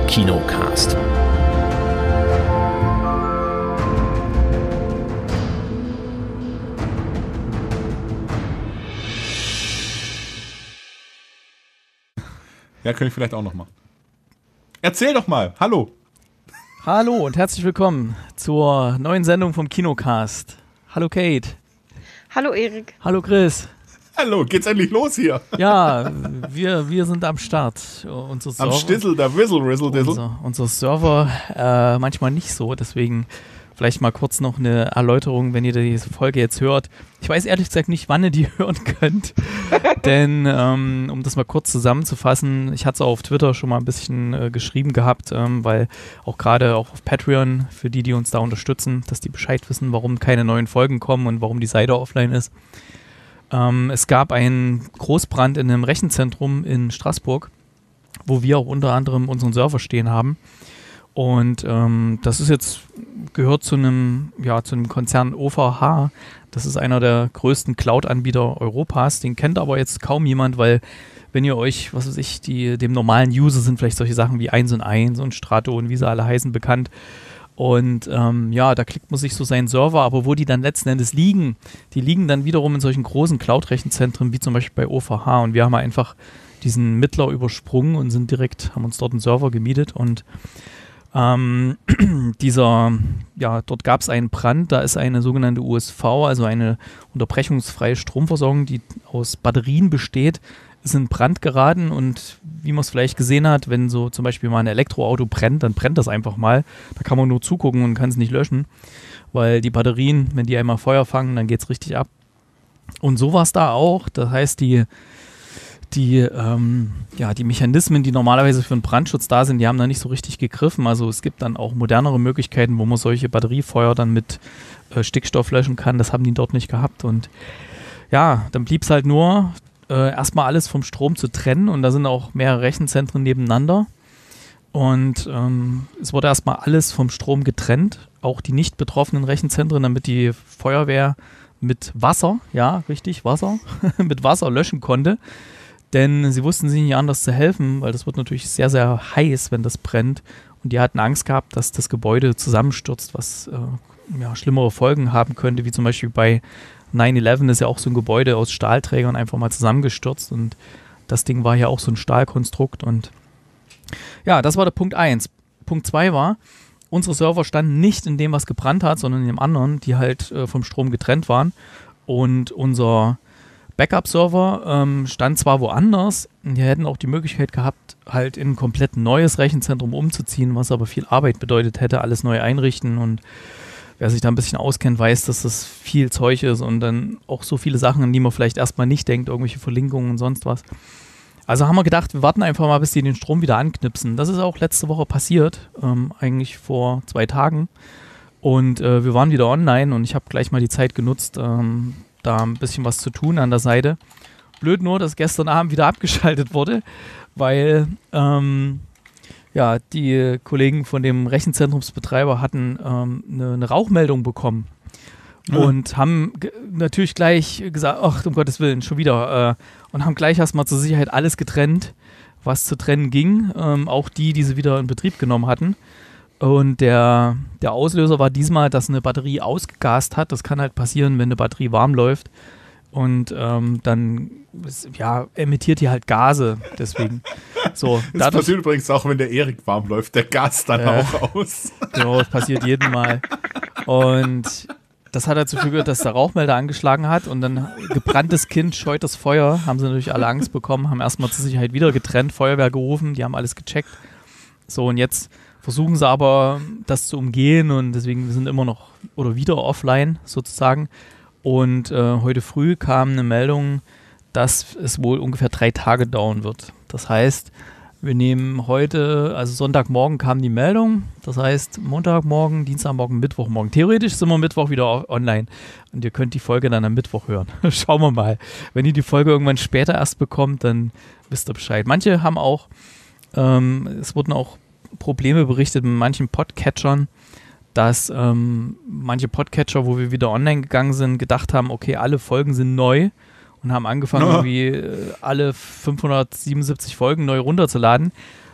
Kinocast. Ja, könnte ich vielleicht auch noch mal. Erzähl doch mal. Hallo. Hallo und herzlich willkommen zur neuen Sendung vom Kinocast. Hallo Kate. Hallo Erik. Hallo Chris. Hallo, geht's endlich los hier? Ja, wir sind am Start. Unser Server, am Stissel, der Wissel. Unser Server manchmal nicht so, deswegen vielleicht mal kurz noch eine Erläuterung, wenn ihr diese Folge jetzt hört. Ich weiß ehrlich gesagt nicht, wann ihr die hören könnt, denn um das mal kurz zusammenzufassen, ich hatte es auch auf Twitter schon mal ein bisschen geschrieben gehabt, weil auch gerade auch auf Patreon, für die uns da unterstützen, dass die Bescheid wissen, warum keine neuen Folgen kommen und warum die Seite offline ist. Es gab einen Großbrand in einem Rechenzentrum in Straßburg, wo wir auch unter anderem unseren Server stehen haben. Und das ist jetzt, gehört zu einem Konzern OVH. Das ist einer der größten Cloud-Anbieter Europas. Den kennt aber jetzt kaum jemand, weil wenn ihr euch, was weiß ich, dem normalen User sind vielleicht solche Sachen wie 1&1 und Strato und wie sie alle heißen bekannt. Und da klickt man sich so seinen Server, aber wo die dann letzten Endes liegen, die liegen dann wiederum in solchen großen Cloud-Rechenzentren, wie zum Beispiel bei OVH. Und wir haben einfach diesen Mittler übersprungen und haben uns dort einen Server gemietet. Und dort gab es einen Brand, da ist eine sogenannte USV, also eine unterbrechungsfreie Stromversorgung, die aus Batterien besteht, ist in Brand geraten und wie man es vielleicht gesehen hat, wenn so zum Beispiel mal ein Elektroauto brennt, dann brennt das einfach mal. Da kann man nur zugucken und kann es nicht löschen, weil die Batterien, wenn die einmal Feuer fangen, dann geht es richtig ab. Und so war es da auch. Das heißt, die Mechanismen, die normalerweise für einen Brandschutz da sind, die haben da nicht so richtig gegriffen. Also es gibt dann auch modernere Möglichkeiten, wo man solche Batteriefeuer dann mit Stickstoff löschen kann. Das haben die dort nicht gehabt. Und ja, dann blieb es halt nur, erstmal alles vom Strom zu trennen. Und da sind auch mehrere Rechenzentren nebeneinander. Und es wurde erstmal alles vom Strom getrennt. Auch die nicht betroffenen Rechenzentren, damit die Feuerwehr mit Wasser, ja, richtig, Wasser, mit Wasser löschen konnte. Denn sie wussten sich nicht anders zu helfen, weil das wird natürlich sehr, sehr heiß, wenn das brennt. Und die hatten Angst gehabt, dass das Gebäude zusammenstürzt, was schlimmere Folgen haben könnte, wie zum Beispiel bei 9/11 ist ja auch so ein Gebäude aus Stahlträgern einfach mal zusammengestürzt. Und das Ding war ja auch so ein Stahlkonstrukt. Und ja, das war der Punkt 1. Punkt 2 war, unsere Server standen nicht in dem, was gebrannt hat, sondern in dem anderen, die halt vom Strom getrennt waren. Und unser Backup-Server stand zwar woanders, wir hätten auch die Möglichkeit gehabt, halt in ein komplett neues Rechenzentrum umzuziehen, was aber viel Arbeit bedeutet hätte, alles neu einrichten und wer sich da ein bisschen auskennt, weiß, dass das viel Zeug ist und dann auch so viele Sachen, an die man vielleicht erstmal nicht denkt, irgendwelche Verlinkungen und sonst was. Also haben wir gedacht, wir warten einfach mal, bis die den Strom wieder anknipsen. Das ist auch letzte Woche passiert, eigentlich vor 2 Tagen und wir waren wieder online und ich habe gleich mal die Zeit genutzt, da ein bisschen was zu tun an der Seite. Blöd nur, dass gestern Abend wieder abgeschaltet wurde, weil die Kollegen von dem Rechenzentrumsbetreiber hatten eine Rauchmeldung bekommen und haben natürlich gleich gesagt, ach, um Gottes Willen, schon wieder und haben gleich erstmal zur Sicherheit alles getrennt, was zu trennen ging, auch die sie wieder in Betrieb genommen hatten. Und der Auslöser war diesmal, dass eine Batterie ausgegast hat. Das kann halt passieren, wenn eine Batterie warm läuft. Und dann emittiert die halt Gase. Deswegen. So, das passiert übrigens auch, wenn der Erik warm läuft. Der Gas dann auch aus. Genau, das passiert jeden Mal. Und das hat dazu geführt, dass der Rauchmelder angeschlagen hat. Und dann gebranntes Kind scheut das Feuer. Haben sie natürlich alle Angst bekommen. Haben erstmal zur Sicherheit wieder getrennt, Feuerwehr gerufen. Die haben alles gecheckt. So, und jetzt versuchen sie aber, das zu umgehen und deswegen sind immer noch oder wieder offline sozusagen. Und heute früh kam eine Meldung, dass es wohl ungefähr 3 Tage dauern wird. Das heißt, wir nehmen heute, also Sonntagmorgen kam die Meldung, das heißt Montagmorgen, Dienstagmorgen, Mittwochmorgen. Theoretisch sind wir Mittwoch wieder online und ihr könnt die Folge dann am Mittwoch hören. Schauen wir mal. Wenn ihr die Folge irgendwann später erst bekommt, dann wisst ihr Bescheid. Manche haben auch, es wurden auch Probleme berichtet mit manchen Podcatchern, dass manche Podcatcher, wo wir wieder online gegangen sind, gedacht haben, okay, alle Folgen sind neu und haben angefangen, irgendwie alle 577 Folgen neu runterzuladen,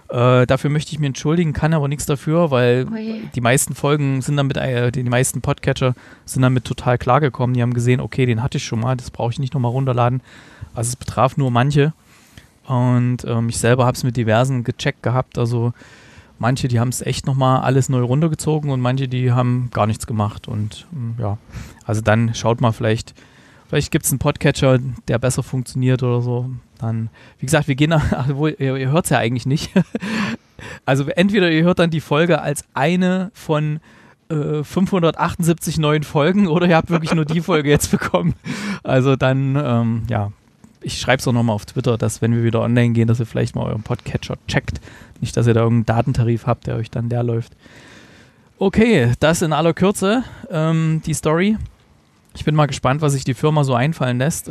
Dafür möchte ich mich entschuldigen, kann aber nichts dafür, weil Ui. die meisten Folgen sind damit, die meisten Podcatcher sind damit total klargekommen. Die haben gesehen, okay, den hatte ich schon mal, das brauche ich nicht nochmal runterladen. Also es betraf nur manche. Und ich selber habe es mit diversen gecheckt gehabt. Also manche, die haben es echt nochmal alles neu runtergezogen und manche, die haben gar nichts gemacht. Und ja, also dann schaut mal, vielleicht gibt es einen Podcatcher, der besser funktioniert oder so. Dann, wie gesagt, wir gehen nach, ihr hört es ja eigentlich nicht. Also entweder ihr hört dann die Folge als eine von 578 neuen Folgen oder ihr habt wirklich nur die Folge jetzt bekommen. Also dann, ja, ich schreibe es auch nochmal auf Twitter, dass wenn wir wieder online gehen, dass ihr vielleicht mal euren Podcatcher checkt. Nicht, dass ihr da irgendeinen Datentarif habt, der euch dann leer läuft. Okay, das in aller Kürze, die Story. Ich bin mal gespannt, was sich die Firma so einfallen lässt.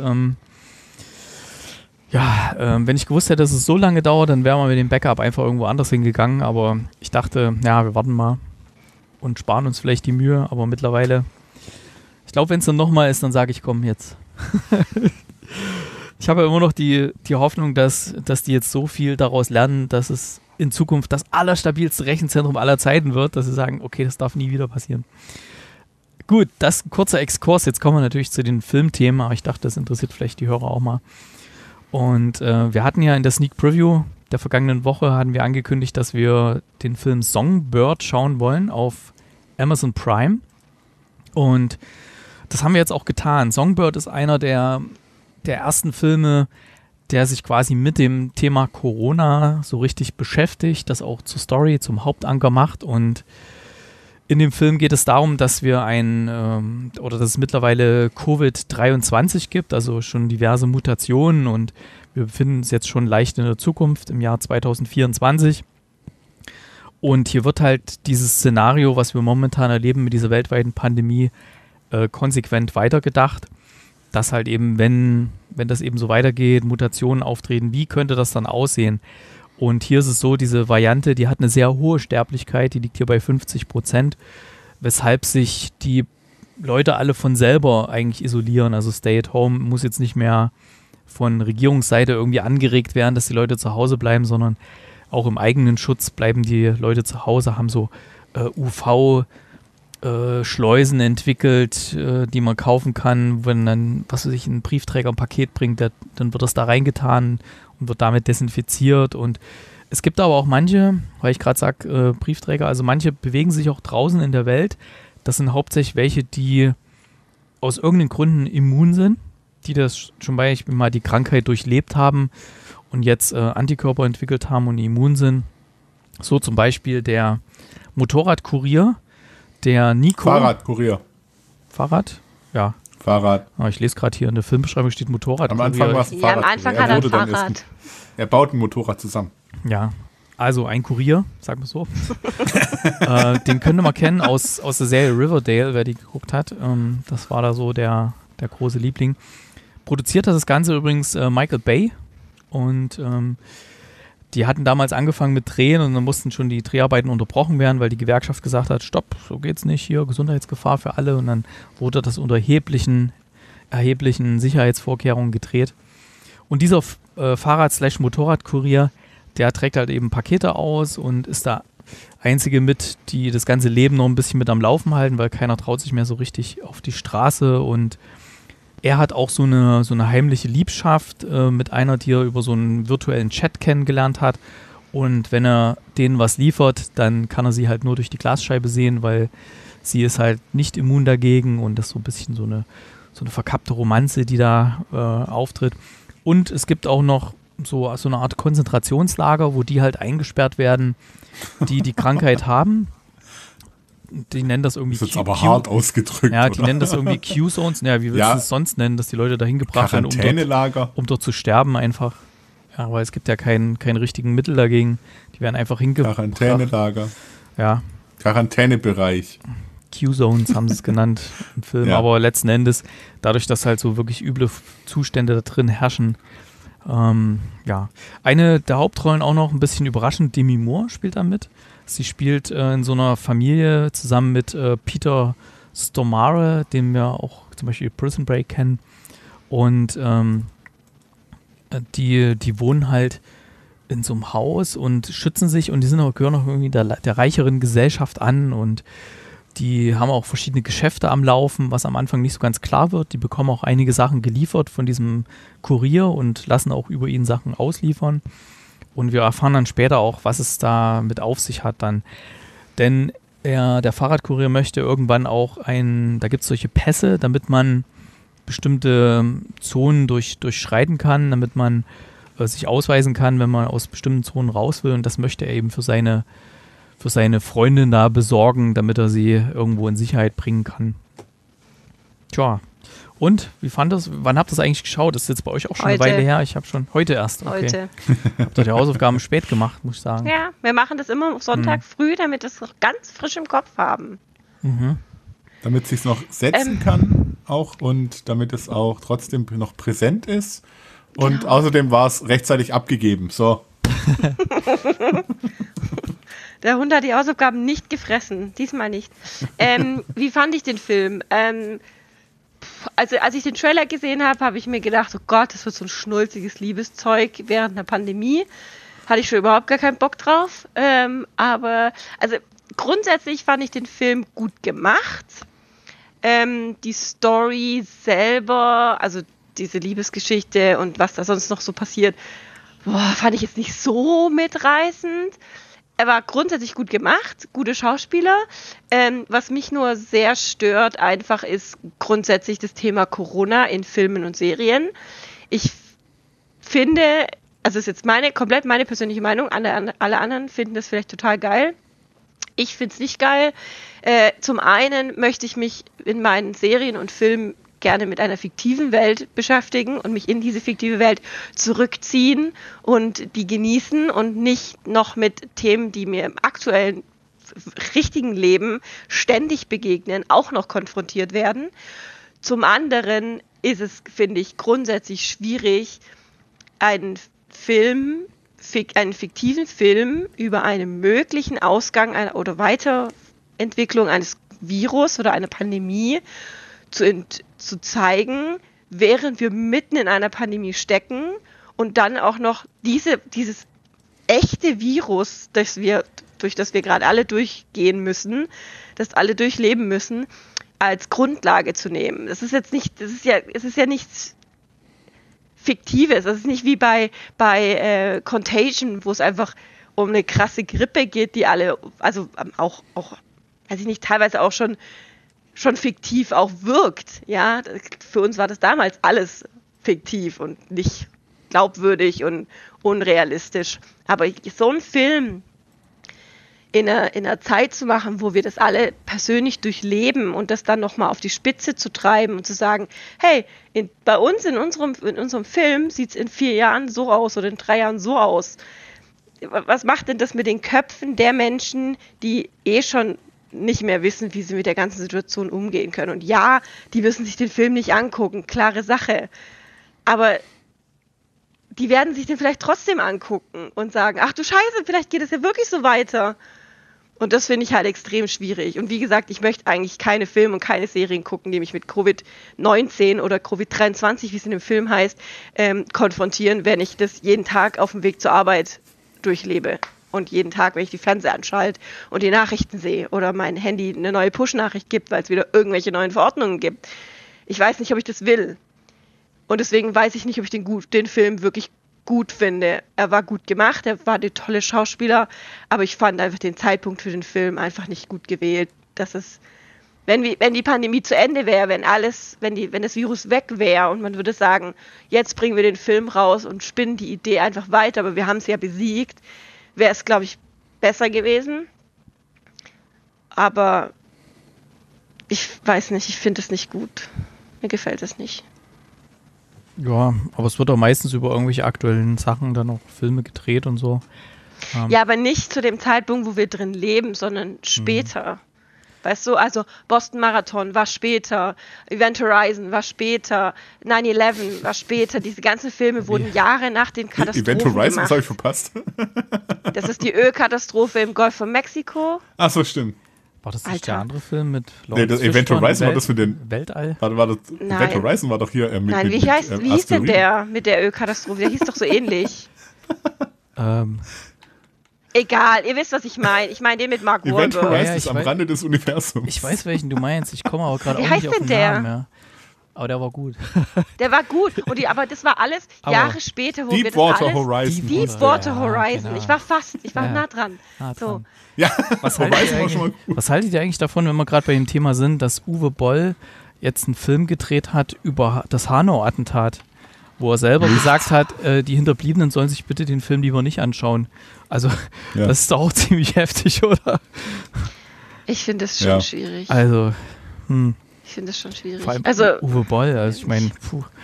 Wenn ich gewusst hätte, dass es so lange dauert, dann wären wir mit dem Backup einfach irgendwo anders hingegangen. Aber ich dachte, ja, wir warten mal und sparen uns vielleicht die Mühe. Aber mittlerweile, ich glaube, wenn es dann nochmal ist, dann sage ich, komm, jetzt. Ich habe ja immer noch die Hoffnung, dass die jetzt so viel daraus lernen, dass es in Zukunft das allerstabilste Rechenzentrum aller Zeiten wird, dass sie sagen, okay, das darf nie wieder passieren. Gut, das ist ein kurzer Exkurs. Jetzt kommen wir natürlich zu den Filmthemen, aber ich dachte, das interessiert vielleicht die Hörer auch mal. Und wir hatten ja in der Sneak Preview der vergangenen Woche hatten wir angekündigt, dass wir den Film Songbird schauen wollen auf Amazon Prime. Und das haben wir jetzt auch getan. Songbird ist einer der ersten Filme, der sich quasi mit dem Thema Corona so richtig beschäftigt, das auch zur Story, zum Hauptanker macht. Und in dem Film geht es darum, dass wir dass es mittlerweile Covid-23 gibt, also schon diverse Mutationen und wir befinden uns jetzt schon leicht in der Zukunft im Jahr 2024. Und hier wird halt dieses Szenario, was wir momentan erleben mit dieser weltweiten Pandemie, konsequent weitergedacht, dass halt eben, wenn das eben so weitergeht, Mutationen auftreten, wie könnte das dann aussehen? Und hier ist es so, diese Variante, die hat eine sehr hohe Sterblichkeit, die liegt hier bei 50%, weshalb sich die Leute alle von selber eigentlich isolieren. Also Stay at Home muss jetzt nicht mehr von Regierungsseite irgendwie angeregt werden, dass die Leute zu Hause bleiben, sondern auch im eigenen Schutz bleiben die Leute zu Hause, haben so UV-Schleusen entwickelt, die man kaufen kann, wenn dann, was weiß ich, ein Briefträger ein Paket bringt, dann wird das da reingetan und wird damit desinfiziert. Und es gibt aber auch manche, weil ich gerade sage, Briefträger, also manche bewegen sich auch draußen in der Welt. Das sind hauptsächlich welche, die aus irgendeinen Gründen immun sind, die das schon Beispiel mal die Krankheit durchlebt haben und jetzt Antikörper entwickelt haben und immun sind. So zum Beispiel der Motorradkurier, der Nico. Fahrradkurier. Fahrrad? Ja. Fahrrad. Oh, ich lese gerade hier in der Filmbeschreibung steht Motorrad. Am Anfang war es ein Fahrrad. Ja, am Anfang hat er ein Fahrrad. Er baut ein Motorrad zusammen. Ja, also ein Kurier, sagen wir so. Den könnte man kennen aus der Serie Riverdale, wer die geguckt hat. Das war da so der große Liebling. Produziert hat das Ganze übrigens Michael Bay. Und die hatten damals angefangen mit Drehen und dann mussten schon die Dreharbeiten unterbrochen werden, weil die Gewerkschaft gesagt hat, stopp, so geht's nicht, hier Gesundheitsgefahr für alle. Und dann wurde das unter erheblichen Sicherheitsvorkehrungen gedreht. Und dieser Fahrrad-/Motorradkurier, der trägt halt eben Pakete aus und ist der Einzige mit, die das ganze Leben noch ein bisschen mit am Laufen halten, weil keiner traut sich mehr so richtig auf die Straße. Und er hat auch so eine heimliche Liebschaft mit einer, die er über so einen virtuellen Chat kennengelernt hat. Und wenn er denen was liefert, dann kann er sie halt nur durch die Glasscheibe sehen, weil sie ist halt nicht immun dagegen und das ist so ein bisschen so eine verkappte Romanze, die da auftritt. Und es gibt auch noch so eine Art Konzentrationslager, wo die halt eingesperrt werden, die Krankheit haben. Die nennen das irgendwie. Das ist aber hart ausgedrückt. Ja, die oder? nennen das irgendwie Q-Zones. Ja, wie willst du es sonst nennen, dass die Leute dahin gebracht werden, um dort zu sterben einfach. Ja, weil es gibt ja keinen richtigen Mittel dagegen. Die werden einfach hingebracht. Quarantänelager. Ja. Quarantänebereich. Q-Zones haben sie es genannt im Film. Ja. Aber letzten Endes, dadurch, dass halt so wirklich üble Zustände da drin herrschen, ja. Eine der Hauptrollen auch noch ein bisschen überraschend, Demi Moore spielt da mit. Sie spielt in so einer Familie zusammen mit Peter Stormare, den wir auch zum Beispiel Prison Break kennen. Und die wohnen halt in so einem Haus und schützen sich und die gehören auch irgendwie der reicheren Gesellschaft an und die haben auch verschiedene Geschäfte am Laufen, was am Anfang nicht so ganz klar wird. Die bekommen auch einige Sachen geliefert von diesem Kurier und lassen auch über ihn Sachen ausliefern. Und wir erfahren dann später auch, was es da mit auf sich hat dann. Denn der Fahrradkurier möchte irgendwann auch da gibt es solche Pässe, damit man bestimmte Zonen durchschreiten kann, damit man sich ausweisen kann, wenn man aus bestimmten Zonen raus will. Und das möchte er eben für seine Freundin da besorgen, damit er sie irgendwo in Sicherheit bringen kann. Tja. Und, wie fand das? Wann habt ihr das eigentlich geschaut? Das ist jetzt bei euch auch schon eine Weile her. Ich habe schon heute erst. Okay. Heute. Habt ihr die Hausaufgaben spät gemacht, muss ich sagen. Ja, wir machen das immer Sonntag früh, damit wir es noch ganz frisch im Kopf haben. Mhm. Damit es sich noch setzen kann auch und damit es auch trotzdem noch präsent ist. Und genau. Außerdem war es rechtzeitig abgegeben. So. Der Hund hat die Hausaufgaben nicht gefressen. Diesmal nicht. Wie fand ich den Film? Also als ich den Trailer gesehen habe, habe ich mir gedacht, oh Gott, das wird so ein schnulziges Liebeszeug während einer Pandemie. Hatte ich schon überhaupt gar keinen Bock drauf. Aber also grundsätzlich fand ich den Film gut gemacht. Die Story selber, also diese Liebesgeschichte und was da sonst noch so passiert, fand ich jetzt nicht so mitreißend. Er war grundsätzlich gut gemacht, gute Schauspieler. Was mich nur sehr stört einfach ist grundsätzlich das Thema Corona in Filmen und Serien. Ich finde, also ist jetzt komplett meine persönliche Meinung, alle anderen finden das vielleicht total geil. Ich finde es nicht geil. Zum einen möchte ich mich in meinen Serien und Filmen gerne mit einer fiktiven Welt beschäftigen und mich in diese fiktive Welt zurückziehen und die genießen und nicht noch mit Themen, die mir im aktuellen richtigen Leben ständig begegnen, auch noch konfrontiert werden. Zum anderen ist es, finde ich, grundsätzlich schwierig, einen fiktiven Film über einen möglichen Ausgang oder Weiterentwicklung eines Virus oder einer Pandemie zu zeigen, während wir mitten in einer Pandemie stecken und dann auch noch dieses echte Virus, durch das wir gerade alle durchgehen müssen, das alle durchleben müssen, als Grundlage zu nehmen. Es ist ja nichts Fiktives. Es ist nicht wie bei Contagion, wo es einfach um eine krasse Grippe geht, die alle, also auch, weiß ich nicht, teilweise auch schon fiktiv auch wirkt. Ja, für uns war das damals alles fiktiv und nicht glaubwürdig und unrealistisch. Aber so einen Film in einer Zeit zu machen, wo wir das alle persönlich durchleben und das dann nochmal auf die Spitze zu treiben und zu sagen, hey, bei uns in unserem Film sieht es in 4 Jahren so aus oder in 3 Jahren so aus. Was macht denn das mit den Köpfen der Menschen, die schon nicht mehr wissen, wie sie mit der ganzen Situation umgehen können? Und ja, die müssen sich den Film nicht angucken, klare Sache. Aber die werden sich den vielleicht trotzdem angucken und sagen, ach du Scheiße, vielleicht geht es ja wirklich so weiter. Und das finde ich halt extrem schwierig. Und wie gesagt, ich möchte eigentlich keine Filme und keine Serien gucken, die mich mit Covid-19 oder Covid-23, wie es in dem Film heißt, konfrontieren, wenn ich das jeden Tag auf dem Weg zur Arbeit durchlebe. Und jeden Tag, wenn ich die Fernseher anschalte und die Nachrichten sehe oder mein Handy eine neue Push-Nachricht gibt, weil es wieder irgendwelche neuen Verordnungen gibt. Ich weiß nicht, ob ich das will. Und deswegen weiß ich nicht, ob ich den Film wirklich gut finde. Er war gut gemacht, er war eine tolle Schauspieler, aber ich fand einfach den Zeitpunkt für den Film einfach nicht gut gewählt. Dass es, wenn die Pandemie zu Ende wäre, wenn das Virus weg wäre und man würde sagen, jetzt bringen wir den Film raus und spinnen die Idee einfach weiter, aber wir haben es ja besiegt, wäre es, glaube ich, besser gewesen. Aber ich weiß nicht, ich finde es nicht gut. Mir gefällt es nicht. Ja, aber es wird auch meistens über irgendwelche aktuellen Sachen dann auch Filme gedreht und so. Ja, aber nicht zu dem Zeitpunkt, wo wir drin leben, sondern später. Weißt du, also Boston Marathon war später, Event Horizon war später, 9/11 war später. Diese ganzen Filme wurden Jahre nach den Katastrophen Event Horizon, gemacht. das habe ich verpasst. Das ist die Ölkatastrophe im Golf von Mexiko. Ach so, stimmt. War das nicht Alter. der andere Film mit Nee, das Event Horizon war das mit den Weltall? War das Nein. Event Horizon war doch hier Nein, wie hieß denn der mit der Ölkatastrophe? Der hieß doch so ähnlich. Egal, ihr wisst, was ich meine. Ich meine den mit Mark Event Wahlberg. Horizon ist am Rande des Universums. Ich weiß, welchen du meinst. Ich komme aber gerade Wie auch heißt nicht auf denn den der? Namen mehr. Aber der war gut. Der war gut. Aber das war alles Jahre später, wo wir das Deepwater alles... Horizon. Deepwater Horizon. genau. Ich war nah dran. So. Ja, Was Horizon was haltet ihr eigentlich davon, wenn wir gerade bei dem Thema sind, dass Uwe Boll jetzt einen Film gedreht hat über das Hanau-Attentat, wo er selber gesagt hat, die Hinterbliebenen sollen sich bitte den Film lieber nicht anschauen. Also, das ist doch auch ziemlich heftig, oder? Ich finde das schon schwierig. Also, Ich finde das schon schwierig. vor allem Also, Uwe Boll, also ich meine,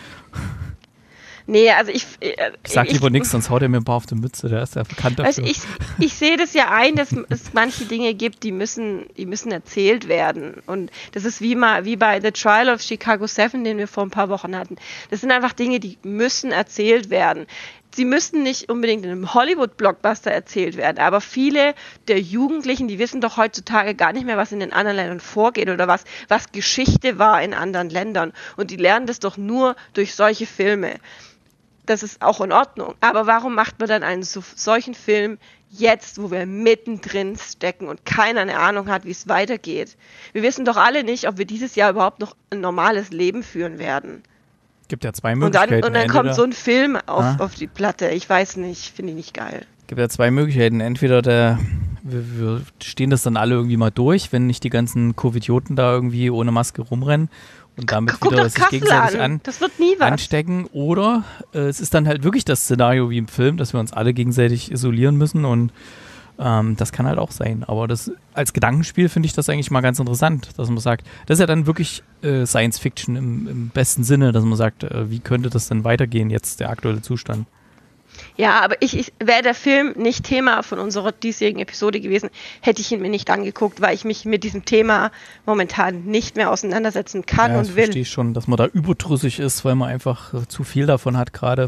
nee, also ich sag lieber nichts, sonst haut er mir ein paar auf die Mütze, der ist ja bekannt dafür. Also ich sehe das ja ein, dass es manche Dinge gibt, die müssen erzählt werden. Und das ist wie bei The Trial of Chicago 7, den wir vor ein paar Wochen hatten. Das sind einfach Dinge, die müssen erzählt werden. Sie müssen nicht unbedingt in einem Hollywood-Blockbuster erzählt werden, aber viele der Jugendlichen, die wissen doch heutzutage gar nicht mehr, was in den anderen Ländern vorgeht oder was Geschichte war in anderen Ländern. Und die lernen das doch nur durch solche Filme. Das ist auch in Ordnung. Aber warum macht man dann einen solchen Film jetzt, wo wir mittendrin stecken und keiner eine Ahnung hat, wie es weitergeht? Wir wissen doch alle nicht, ob wir dieses Jahr überhaupt noch ein normales Leben führen werden. Gibt ja zwei Möglichkeiten. Und dann kommt so ein Film auf die Platte. Ich weiß nicht, finde ich nicht geil. Gibt ja zwei Möglichkeiten. Entweder wir stehen das dann alle irgendwie mal durch, wenn nicht die ganzen Covidioten da irgendwie ohne Maske rumrennen und damit wieder sich gegenseitig das wird nie was. anstecken. Oder es ist dann halt wirklich das Szenario wie im Film, dass wir uns alle gegenseitig isolieren müssen und das kann halt auch sein. Aber als Gedankenspiel finde ich das eigentlich mal ganz interessant, dass man sagt, das ist ja dann wirklich Science Fiction im besten Sinne, dass man sagt, wie könnte das denn weitergehen jetzt, der aktuelle Zustand? Ja, aber wäre der Film nicht Thema von unserer diesjährigen Episode gewesen, hätte ich ihn mir nicht angeguckt, weil ich mich mit diesem Thema momentan nicht mehr auseinandersetzen kann und will. Ich verstehe schon, dass man da überdrüssig ist, weil man einfach zu viel davon hat gerade.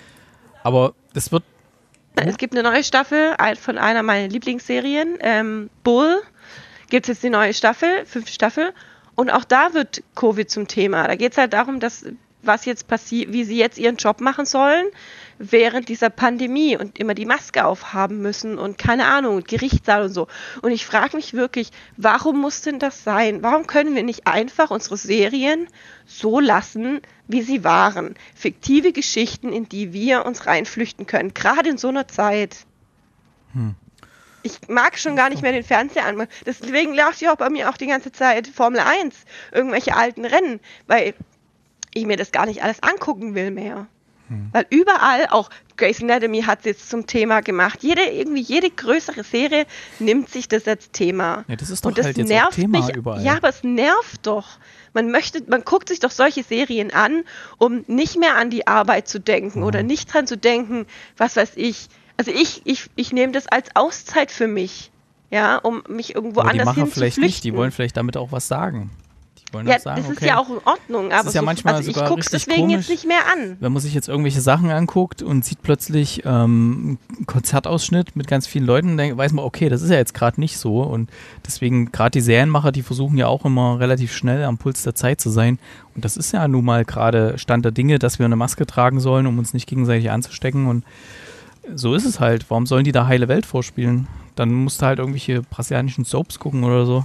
Aber es wird... Es gibt eine neue Staffel von einer meiner Lieblingsserien, Bull. Gibt es jetzt die neue Staffel, 5. Staffel. Und auch da wird Covid zum Thema. Da geht es halt darum, was jetzt passiert, wie sie jetzt ihren Job machen sollen während dieser Pandemie und immer die Maske aufhaben müssen und keine Ahnung, Gerichtssaal und so. Und ich frage mich wirklich, warum muss denn das sein? Warum können wir nicht einfach unsere Serien so lassen, wie sie waren? Fiktive Geschichten, in die wir uns reinflüchten können, gerade in so einer Zeit. Ich mag schon gar nicht mehr den Fernseher anmachen. Deswegen läuft ja auch bei mir auch die ganze Zeit Formel 1, irgendwelche alten Rennen, weil ich mir das gar nicht alles angucken will mehr. Weil überall, auch Grey's Anatomy hat es jetzt zum Thema gemacht. Jede größere Serie nimmt sich das als Thema. Ja, das ist doch und das halt jetzt nervt auch Thema mich. Überall. Ja, aber es nervt doch. Man guckt sich doch solche Serien an, um nicht mehr an die Arbeit zu denken oder nicht dran zu denken, was weiß ich. Also ich nehme das als Auszeit für mich, ja, um mich irgendwo aber anders hinzuflüchten. Die machen vielleicht nicht, die flüchten. wollen vielleicht damit auch was sagen. Ja, sagen, das ist ja auch in Ordnung, aber ist ja manchmal ich sogar gucke es richtig deswegen komisch, jetzt nicht mehr an. Wenn man sich jetzt irgendwelche Sachen anguckt und sieht plötzlich einen Konzertausschnitt mit ganz vielen Leuten, dann weiß man, okay, das ist ja jetzt gerade nicht so und deswegen gerade die Serienmacher, die versuchen ja auch immer relativ schnell am Puls der Zeit zu sein und das ist ja nun mal gerade Stand der Dinge, dass wir eine Maske tragen sollen, um uns nicht gegenseitig anzustecken und so ist es halt. Warum sollen die da heile Welt vorspielen? Dann musst du halt irgendwelche brasilianischen Soaps gucken oder so.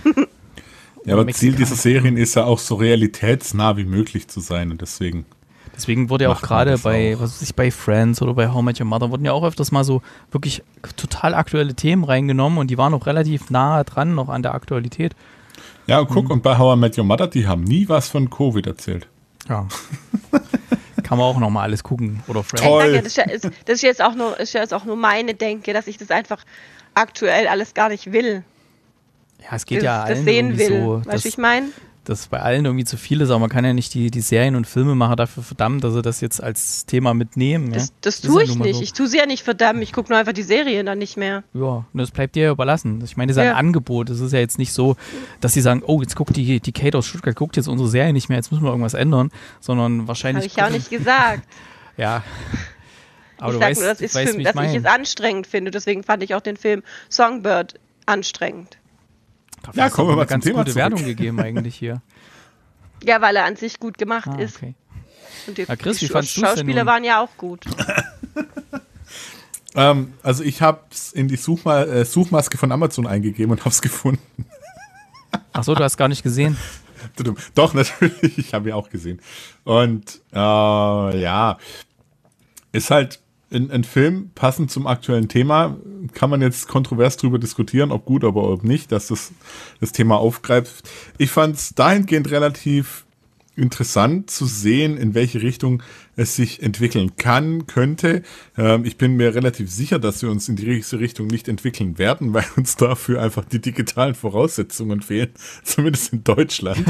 Ja, aber Ziel dieser Serien ist ja auch so realitätsnah wie möglich zu sein und deswegen wurde ja auch gerade bei Friends oder bei How I Met Your Mother wurden ja auch öfters mal so wirklich total aktuelle Themen reingenommen und die waren auch relativ nah dran noch an der Aktualität. Ja, und guck, und bei How I Met Your Mother, die haben nie was von Covid erzählt. Ja. Kann man auch noch mal alles gucken. Oder Friends. Danke, das ist jetzt auch nur meine Denke, dass ich das einfach aktuell alles gar nicht will. Ja, es geht ja allen das sehen irgendwie will. so. Weißt du, was ich meine? Dass bei allen irgendwie zu viel ist, aber man kann ja nicht die Serien- und Filmemacher dafür verdammen, dass sie das jetzt als Thema mitnehmen. Ja? Das tue ich ja nicht. So. Ich tue sie ja nicht verdammen. Ich gucke nur einfach die Serien dann nicht mehr. Ja, und das bleibt dir ja überlassen. Ich meine, das ist ja ein Angebot. Es ist ja jetzt nicht so, dass sie sagen, oh, jetzt guckt die Kate aus Stuttgart, guckt jetzt unsere Serie nicht mehr, jetzt müssen wir irgendwas ändern, sondern wahrscheinlich... Habe ich ja auch nicht gesagt. Ja. Aber ich sage nur, dass ich es anstrengend finde. Deswegen fand ich auch den Film Songbird anstrengend. Dafür ja, kommen wir mal ganz gute zurück. Wertung gegeben eigentlich hier. Ja, weil er an sich gut gemacht ist. Okay. Und die Chris, wie Schauspieler waren ja auch gut. Also ich habe es in die Suchmaske von Amazon eingegeben und habe es gefunden. Achso, du hast gar nicht gesehen. Doch, natürlich, ich habe ihn auch gesehen. Und ja, ist halt ein Film passend zum aktuellen Thema. Kann man jetzt kontrovers drüber diskutieren, ob gut, aber ob nicht, dass das Thema aufgreift. Ich fand es dahingehend relativ interessant zu sehen, in welche Richtung es sich entwickeln könnte. Ich bin mir relativ sicher, dass wir uns in diese Richtung nicht entwickeln werden, weil uns dafür einfach die digitalen Voraussetzungen fehlen, zumindest in Deutschland.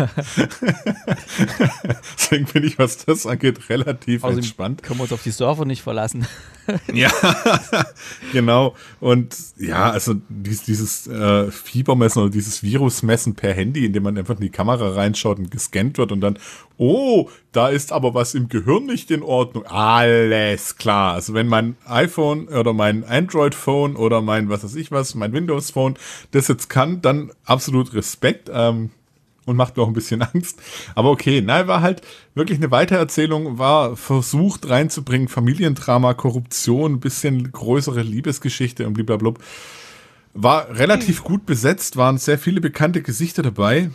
Deswegen bin ich, was das angeht, relativ entspannt. Können wir uns auf die Server nicht verlassen. Ja, genau. Und ja, also dieses Fiebermessen oder dieses Virusmessen per Handy, indem man einfach in die Kamera reinschaut und gescannt wird und dann, oh, da ist aber was im Gehirn nicht in Ordnung. Alles klar. Also wenn mein iPhone oder mein Android-Phone oder mein mein Windows-Phone das jetzt kann, dann absolut Respekt. Und macht mir auch ein bisschen Angst. Aber okay, nein, war halt wirklich eine Weitererzählung, war versucht reinzubringen, Familiendrama, Korruption, ein bisschen größere Liebesgeschichte und blablabla. War relativ gut besetzt, waren sehr viele bekannte Gesichter dabei.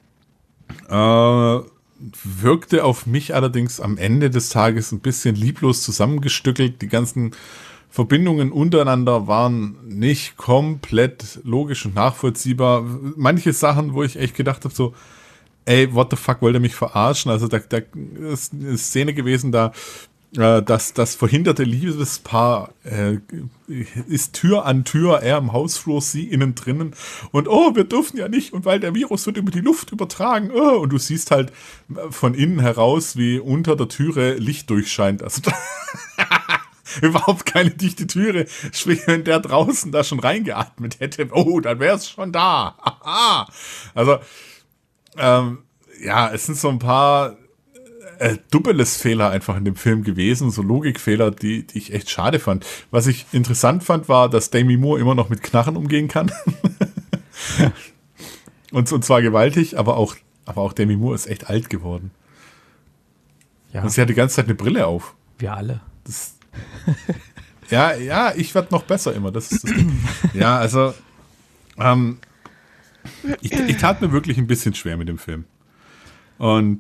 Wirkte auf mich allerdings am Ende des Tages ein bisschen lieblos zusammengestückelt. Die ganzen Verbindungen untereinander waren nicht komplett logisch und nachvollziehbar. Manche Sachen, wo ich echt gedacht habe, so, ey, what the fuck, wollt ihr mich verarschen? Also da ist eine Szene gewesen, dass das verhinderte Liebespaar ist Tür an Tür, er im Hausflur, sie innen drinnen und wir dürfen ja nicht und weil der Virus wird über die Luft übertragen und du siehst halt von innen heraus, wie unter der Türe Licht durchscheint. Also überhaupt keine dichte Türe. Sprich, wenn der draußen da schon reingeatmet hätte, dann wäre es schon da. Aha. Also, ja, es sind so ein paar Doppeltes-Fehler einfach in dem Film gewesen, so Logikfehler, die ich echt schade fand. Was ich interessant fand, war, dass Demi Moore immer noch mit Knarren umgehen kann. und zwar gewaltig, aber auch Demi Moore ist echt alt geworden. Ja. Und sie hat die ganze Zeit eine Brille auf. Wir alle. Ja, ich werde noch besser immer. Das ist das Ding. Ja, also ich tat mir wirklich ein bisschen schwer mit dem Film. Und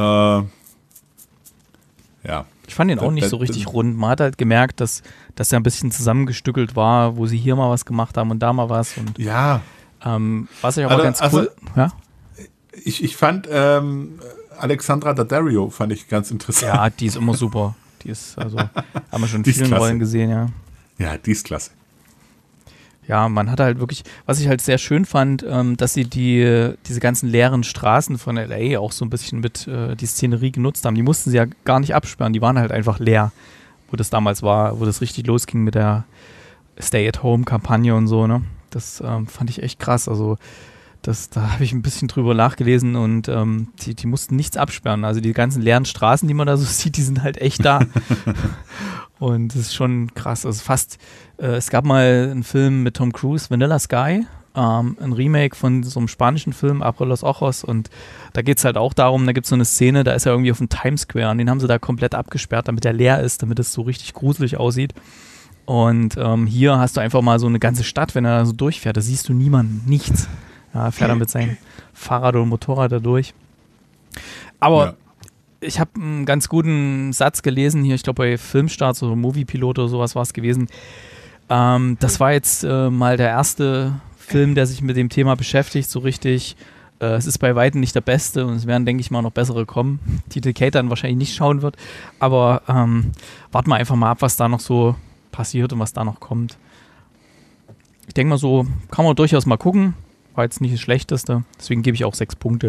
ja. Ich fand ihn auch nicht so richtig rund. Man hat halt gemerkt, dass er ein bisschen zusammengestückelt war, wo sie hier mal was gemacht haben und da mal was. Und, ja. Was ich aber ganz cool... Ja? Ich fand Alexandra Daddario fand ich ganz interessant. Ja, die ist immer super. Die ist, also, haben wir schon in vielen Rollen gesehen, ja. Ja, die ist klasse. Ja, man hat halt wirklich, was ich halt sehr schön fand, dass sie diese ganzen leeren Straßen von L.A. auch so ein bisschen mit die Szenerie genutzt haben. Die mussten sie ja gar nicht absperren, die waren halt einfach leer, wo das damals war, wo das richtig losging mit der Stay-at-Home-Kampagne und so, ne? Das fand ich echt krass, also da habe ich ein bisschen drüber nachgelesen und die mussten nichts absperren. Also die ganzen leeren Straßen, die man da so sieht, die sind halt echt da. Und das ist schon krass. Also fast, es gab mal einen Film mit Tom Cruise, Vanilla Sky, ein Remake von so einem spanischen Film, Abre los Ojos. Und da geht es halt auch darum, da gibt es so eine Szene, da ist er irgendwie auf dem Times Square und den haben sie da komplett abgesperrt, damit er leer ist, damit es so richtig gruselig aussieht. Und hier hast du einfach mal so eine ganze Stadt, wenn er da so durchfährt, da siehst du niemanden, nichts. Ja, fährt er mit seinem Fahrrad oder Motorrad da durch. Aber ich habe einen ganz guten Satz gelesen hier, ich glaube bei Filmstarts oder Moviepilot oder sowas war es gewesen. Das war jetzt mal der erste Film, der sich mit dem Thema beschäftigt, so richtig. Es ist bei weitem nicht der beste und es werden, denke ich mal, noch bessere kommen, die Kate dann wahrscheinlich nicht schauen wird. Aber warten wir einfach mal ab, was da noch so passiert und was da noch kommt. Ich denke mal so, kann man durchaus mal gucken. War jetzt nicht das Schlechteste, deswegen gebe ich auch 6 Punkte.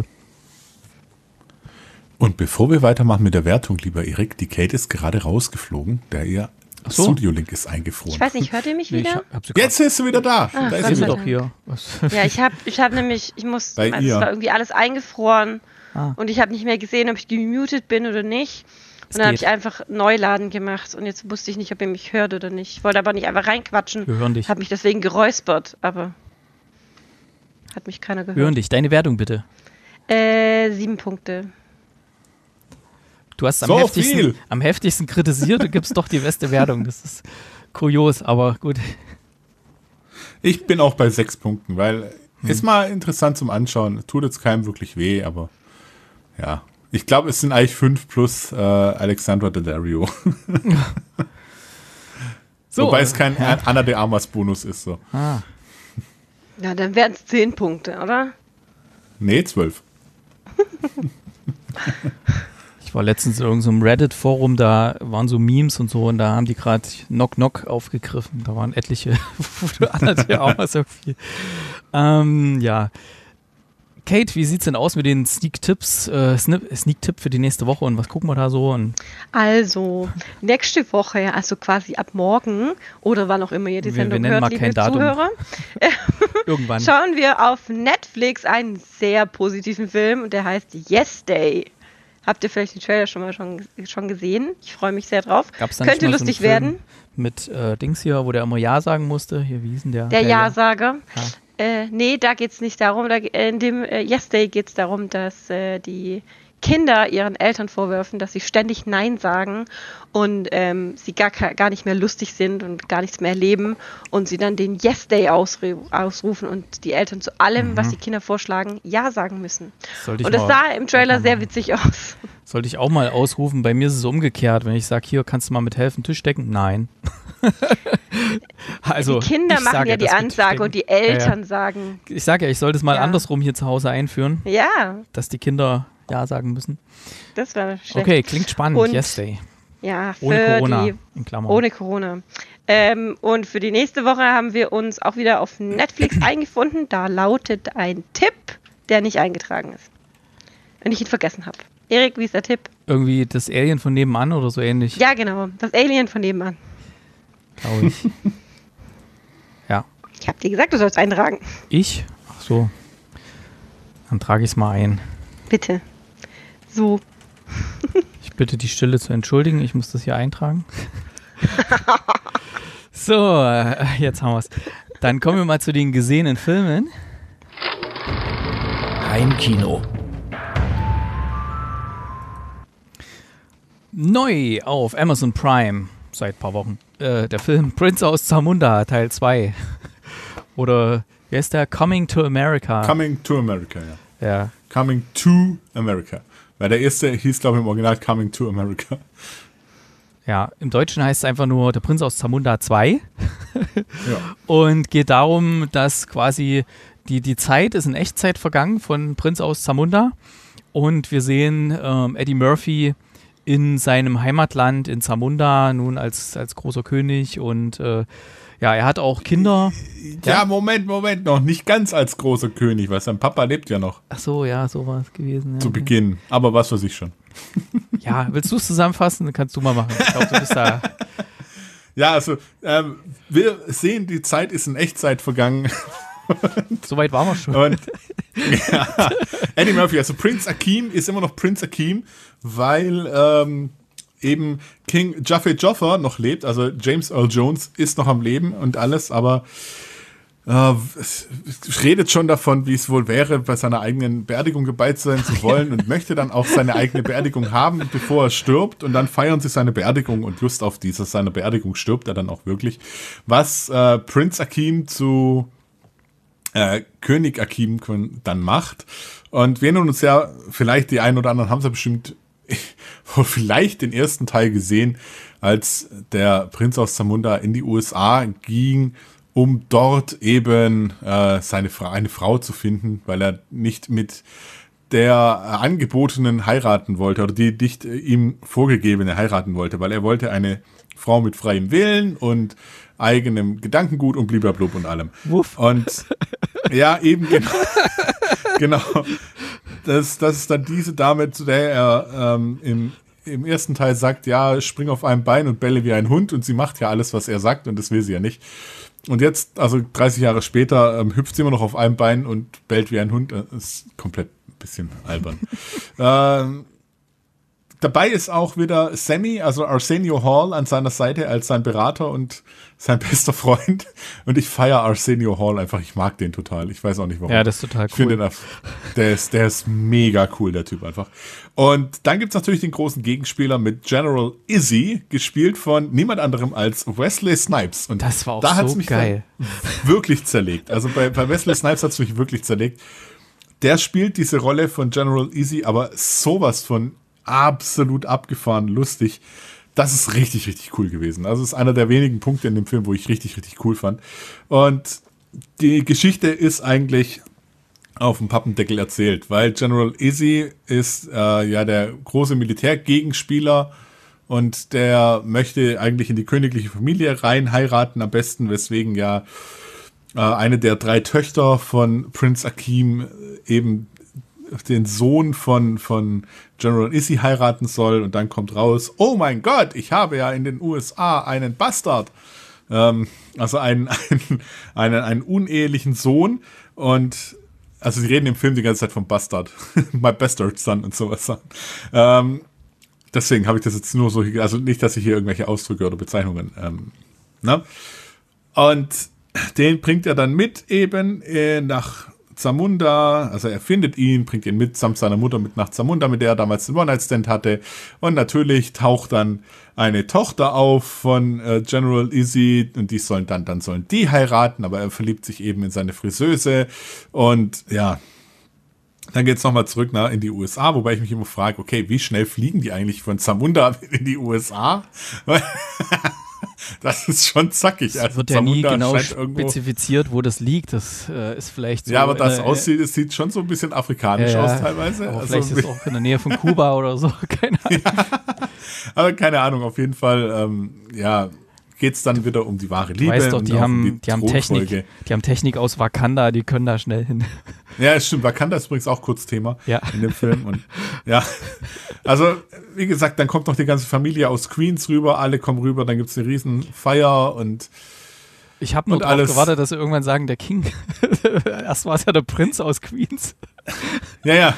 Und bevor wir weitermachen mit der Wertung, lieber Erik, die Kate ist gerade rausgeflogen, ihr Studio-Link ist eingefroren. Ich weiß nicht, hört ihr mich wieder? Jetzt ist sie wieder da. Da ist sie doch hier. Ja, ich hab nämlich, es war irgendwie alles eingefroren und ich habe nicht mehr gesehen, ob ich gemutet bin oder nicht. Und dann habe ich einfach Neuladen gemacht und jetzt wusste ich nicht, ob ihr mich hört oder nicht. Ich wollte aber nicht einfach reinquatschen. Wir hören dich. Habe mich deswegen geräuspert, aber hat mich keiner gehört. Hören dich. Deine Wertung bitte. 7 Punkte. Du hast am heftigsten kritisiert, du gibst doch die beste Wertung. Das ist kurios, aber gut. Ich bin auch bei 6 Punkten, weil ist mal interessant zum Anschauen. Tut jetzt keinem wirklich weh, aber ja. Ich glaube, es sind eigentlich 5 plus Alexandra Daddario. So, wobei es kein Anna de Armas Bonus ist. So. Ah. Ja, dann wären es 10 Punkte, oder? Nee, 12. Ich war letztens in irgendeinem Reddit-Forum, da waren so Memes und so und da haben die gerade Knock Knock aufgegriffen. Da waren etliche, Anna de Armas irgendwie. Ja. Kate, wie sieht's denn aus mit den Sneak-Tipps, Sneak-Tipp für die nächste Woche und was gucken wir da so? Und Also, nächste Woche, also quasi ab morgen oder wann auch immer ihr die Sendung nennen hört, mal liebe kein Datum. Zuhörer, irgendwann. schauen wir auf Netflix einen sehr positiven Film und der heißt Yes Day. Habt ihr vielleicht den Trailer schon gesehen? Ich freue mich sehr drauf. Gab's da Könnte nicht mal lustig so einen Film werden. mit Dings hier, wo der immer Ja sagen musste. Hier, wie hieß denn der? Der Ja-Sager. Ja. Nee, da geht es nicht darum. In dem Yes Day geht es darum, dass die Kinder ihren Eltern vorwerfen, dass sie ständig Nein sagen und sie gar nicht mehr lustig sind und gar nichts mehr erleben und sie dann den Yes Day ausrufen und die Eltern zu allem, was die Kinder vorschlagen, Ja sagen müssen. Und das sah im Trailer sehr witzig aus. Sollte ich auch mal ausrufen. Bei mir ist es umgekehrt. Wenn ich sage, hier, kannst du mal mithelfen, Tisch decken? Nein. Also, die Kinder machen ja die Ansage und die Eltern sagen. Ich sage ja, ich sollte es mal andersrum hier zu Hause einführen. Ja. Dass die Kinder Ja sagen müssen. Das war schlecht. Okay, klingt spannend. Und, Yes Day. Ja, ohne Corona. In Klammern. Ohne Corona. Und für die nächste Woche haben wir uns auch wieder auf Netflix eingefunden. Da lautet ein Tipp, der nicht eingetragen ist. Wenn ich ihn vergessen habe. Erik, wie ist der Tipp? Irgendwie das Alien von nebenan oder so ähnlich. Ja, genau. Das Alien von nebenan. Glaube ich. Ja. Ich habe dir gesagt, du sollst eintragen. Ich? Ach so. Dann trage ich es mal ein. Bitte. So. Ich bitte die Stille zu entschuldigen. Ich muss das hier eintragen. So, jetzt haben wir es. Dann kommen wir mal zu den gesehenen Filmen. Heimkino. Neu auf Amazon Prime seit ein paar Wochen. Der Film Prince aus Zamunda, Teil 2. Oder wie heißt der? Coming to America. Coming to America, ja. Ja. Coming to America. Weil der erste hieß, glaube ich, im Original Coming to America. Ja, im Deutschen heißt es einfach nur Der Prinz aus Zamunda 2. Ja. Und geht darum, dass quasi die Zeit ist in Echtzeit vergangen von Prinz aus Zamunda. Und wir sehen Eddie Murphy in seinem Heimatland in Zamunda nun als großer König und ja, er hat auch Kinder. Ja, Moment, noch nicht ganz als großer König, weil sein Papa lebt ja noch. Ach so, ja, so war es gewesen. Ja. Zu Beginn, aber was weiß ich schon. Ja, willst du es zusammenfassen? Dann kannst du mal machen. Ich glaube, du bist da. Ja, also wir sehen, die Zeit ist in Echtzeit vergangen. Soweit waren wir schon. Und ja, Eddie Murphy, also Prinz Akeem ist immer noch Prinz Akeem, weil eben King Jaffe Joffer noch lebt, also James Earl Jones ist noch am Leben und alles, aber es redet schon davon, wie es wohl wäre, bei seiner eigenen Beerdigung dabei sein zu wollen und möchte dann auch seine eigene Beerdigung haben, bevor er stirbt und dann feiern sie seine Beerdigung und just auf seiner Beerdigung stirbt er dann auch wirklich. Was Prinz Akeem zu König Akeem dann macht. Und wir erinnern uns ja, vielleicht die einen oder anderen haben es ja bestimmt vielleicht den ersten Teil gesehen, als der Prinz aus Zamunda in die USA ging, um dort eben eine Frau zu finden, weil er nicht mit der angebotenen heiraten wollte oder die nicht ihm vorgegebene heiraten wollte, weil er wollte eine Frau mit freiem Willen und eigenem Gedankengut und bliblablub und allem. Wuff. Und ja, eben genau. Das ist dann diese Dame, zu der er im ersten Teil sagt, ja, spring auf einem Bein und belle wie ein Hund und sie macht ja alles, was er sagt und das will sie ja nicht. Und jetzt, also 30 Jahre später, hüpft sie immer noch auf einem Bein und bellt wie ein Hund. Das ist komplett ein bisschen albern. dabei ist auch wieder Sammy, also Arsenio Hall an seiner Seite als sein Berater und sein bester Freund. Und ich feiere Arsenio Hall einfach. Ich mag den total. Ich weiß auch nicht warum. Ja, das ist total cool. Ich finde, der ist mega cool, der Typ einfach. Und dann gibt es natürlich den großen Gegenspieler mit General Izzy, gespielt von niemand anderem als Wesley Snipes. Und das war auch da hat's so mich geil. Wirklich zerlegt. Also bei Wesley Snipes hat es mich wirklich zerlegt. Der spielt diese Rolle von General Izzy, aber sowas von absolut abgefahren lustig. Das ist richtig, richtig cool gewesen. Also es ist einer der wenigen Punkte in dem Film, wo ich richtig, richtig cool fand. Und die Geschichte ist eigentlich auf dem Pappendeckel erzählt, weil General Izzy ist der große Militärgegenspieler und der möchte eigentlich in die königliche Familie rein heiraten, am besten, weswegen ja eine der 3 Töchter von Prince Akeem eben den Sohn von General Izzy heiraten soll und dann kommt raus, oh mein Gott, ich habe ja in den USA einen Bastard, also einen unehelichen Sohn und also sie reden im Film die ganze Zeit vom Bastard, my bastard son und sowas. Deswegen habe ich das jetzt nur so, also nicht, dass ich hier irgendwelche Ausdrücke oder Bezeichnungen, ne? Und den bringt er dann mit eben nach Zamunda, also er findet ihn, bringt ihn mit samt seiner Mutter mit nach Zamunda, mit der er damals den One-Night-Stand hatte. Und natürlich taucht dann eine Tochter auf von General Izzy und die sollen die heiraten, aber er verliebt sich eben in seine Friseuse und ja, dann geht's nochmal zurück in die USA, wobei ich mich immer frage, okay, wie schnell fliegen die eigentlich von Zamunda in die USA? Das ist schon zackig. Es wird ja nie genau spezifiziert, wo das liegt. Das ist vielleicht so. Ja, aber das aussieht, es sieht schon so ein bisschen afrikanisch aus teilweise. Aber vielleicht ist es auch in der Nähe von Kuba oder so. Keine Ahnung. Ja, aber keine Ahnung, auf jeden Fall, geht es dann wieder um die wahre Liebe. Du weißt doch, die haben Technik aus Wakanda, die können da schnell hin. Ja, stimmt. Wakanda ist übrigens auch kurz Thema in dem Film. Und ja, also wie gesagt, dann kommt noch die ganze Familie aus Queens rüber, alle kommen rüber, dann gibt es eine riesen Feier und ich habe nur darauf gewartet, dass sie irgendwann sagen, der King. Erst war es ja der Prinz aus Queens. Ja,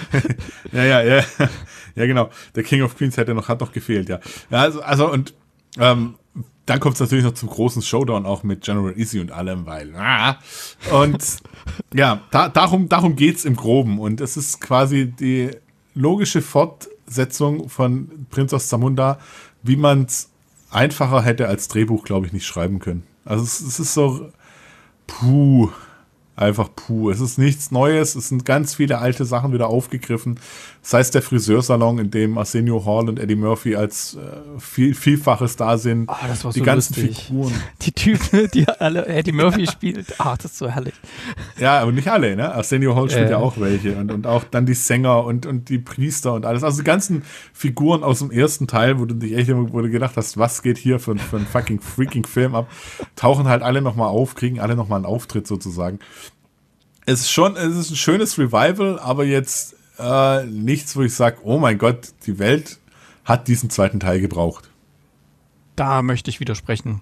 genau. Der King of Queens hat noch gefehlt, ja. Also und dann kommt es natürlich noch zum großen Showdown auch mit General Izzy und allem, weil und ja, darum geht's im Groben und es ist quasi die logische Fortsetzung von Prinz aus Zamunda, wie man es einfacher hätte als Drehbuch, glaube ich, nicht schreiben können. Also es ist so einfach puh. Es ist nichts Neues, es sind ganz viele alte Sachen wieder aufgegriffen. Sei es der Friseursalon, in dem Arsenio Hall und Eddie Murphy als Vielfaches da sind. Das war die so ganzen lustig. Figuren. Die Typen, die alle Eddie Murphy spielt. Das ist so herrlich. Ja, aber nicht alle, ne? Arsenio Hall spielt ja auch welche. Und auch dann die Sänger und die Priester und alles. Also die ganzen Figuren aus dem ersten Teil, wo du dich echt immer gedacht hast, was geht hier für ein fucking freaking Film ab, tauchen halt alle nochmal auf, kriegen alle nochmal einen Auftritt sozusagen. Es ist ein schönes Revival, aber jetzt nichts, wo ich sage, oh mein Gott, die Welt hat diesen zweiten Teil gebraucht. Da möchte ich widersprechen.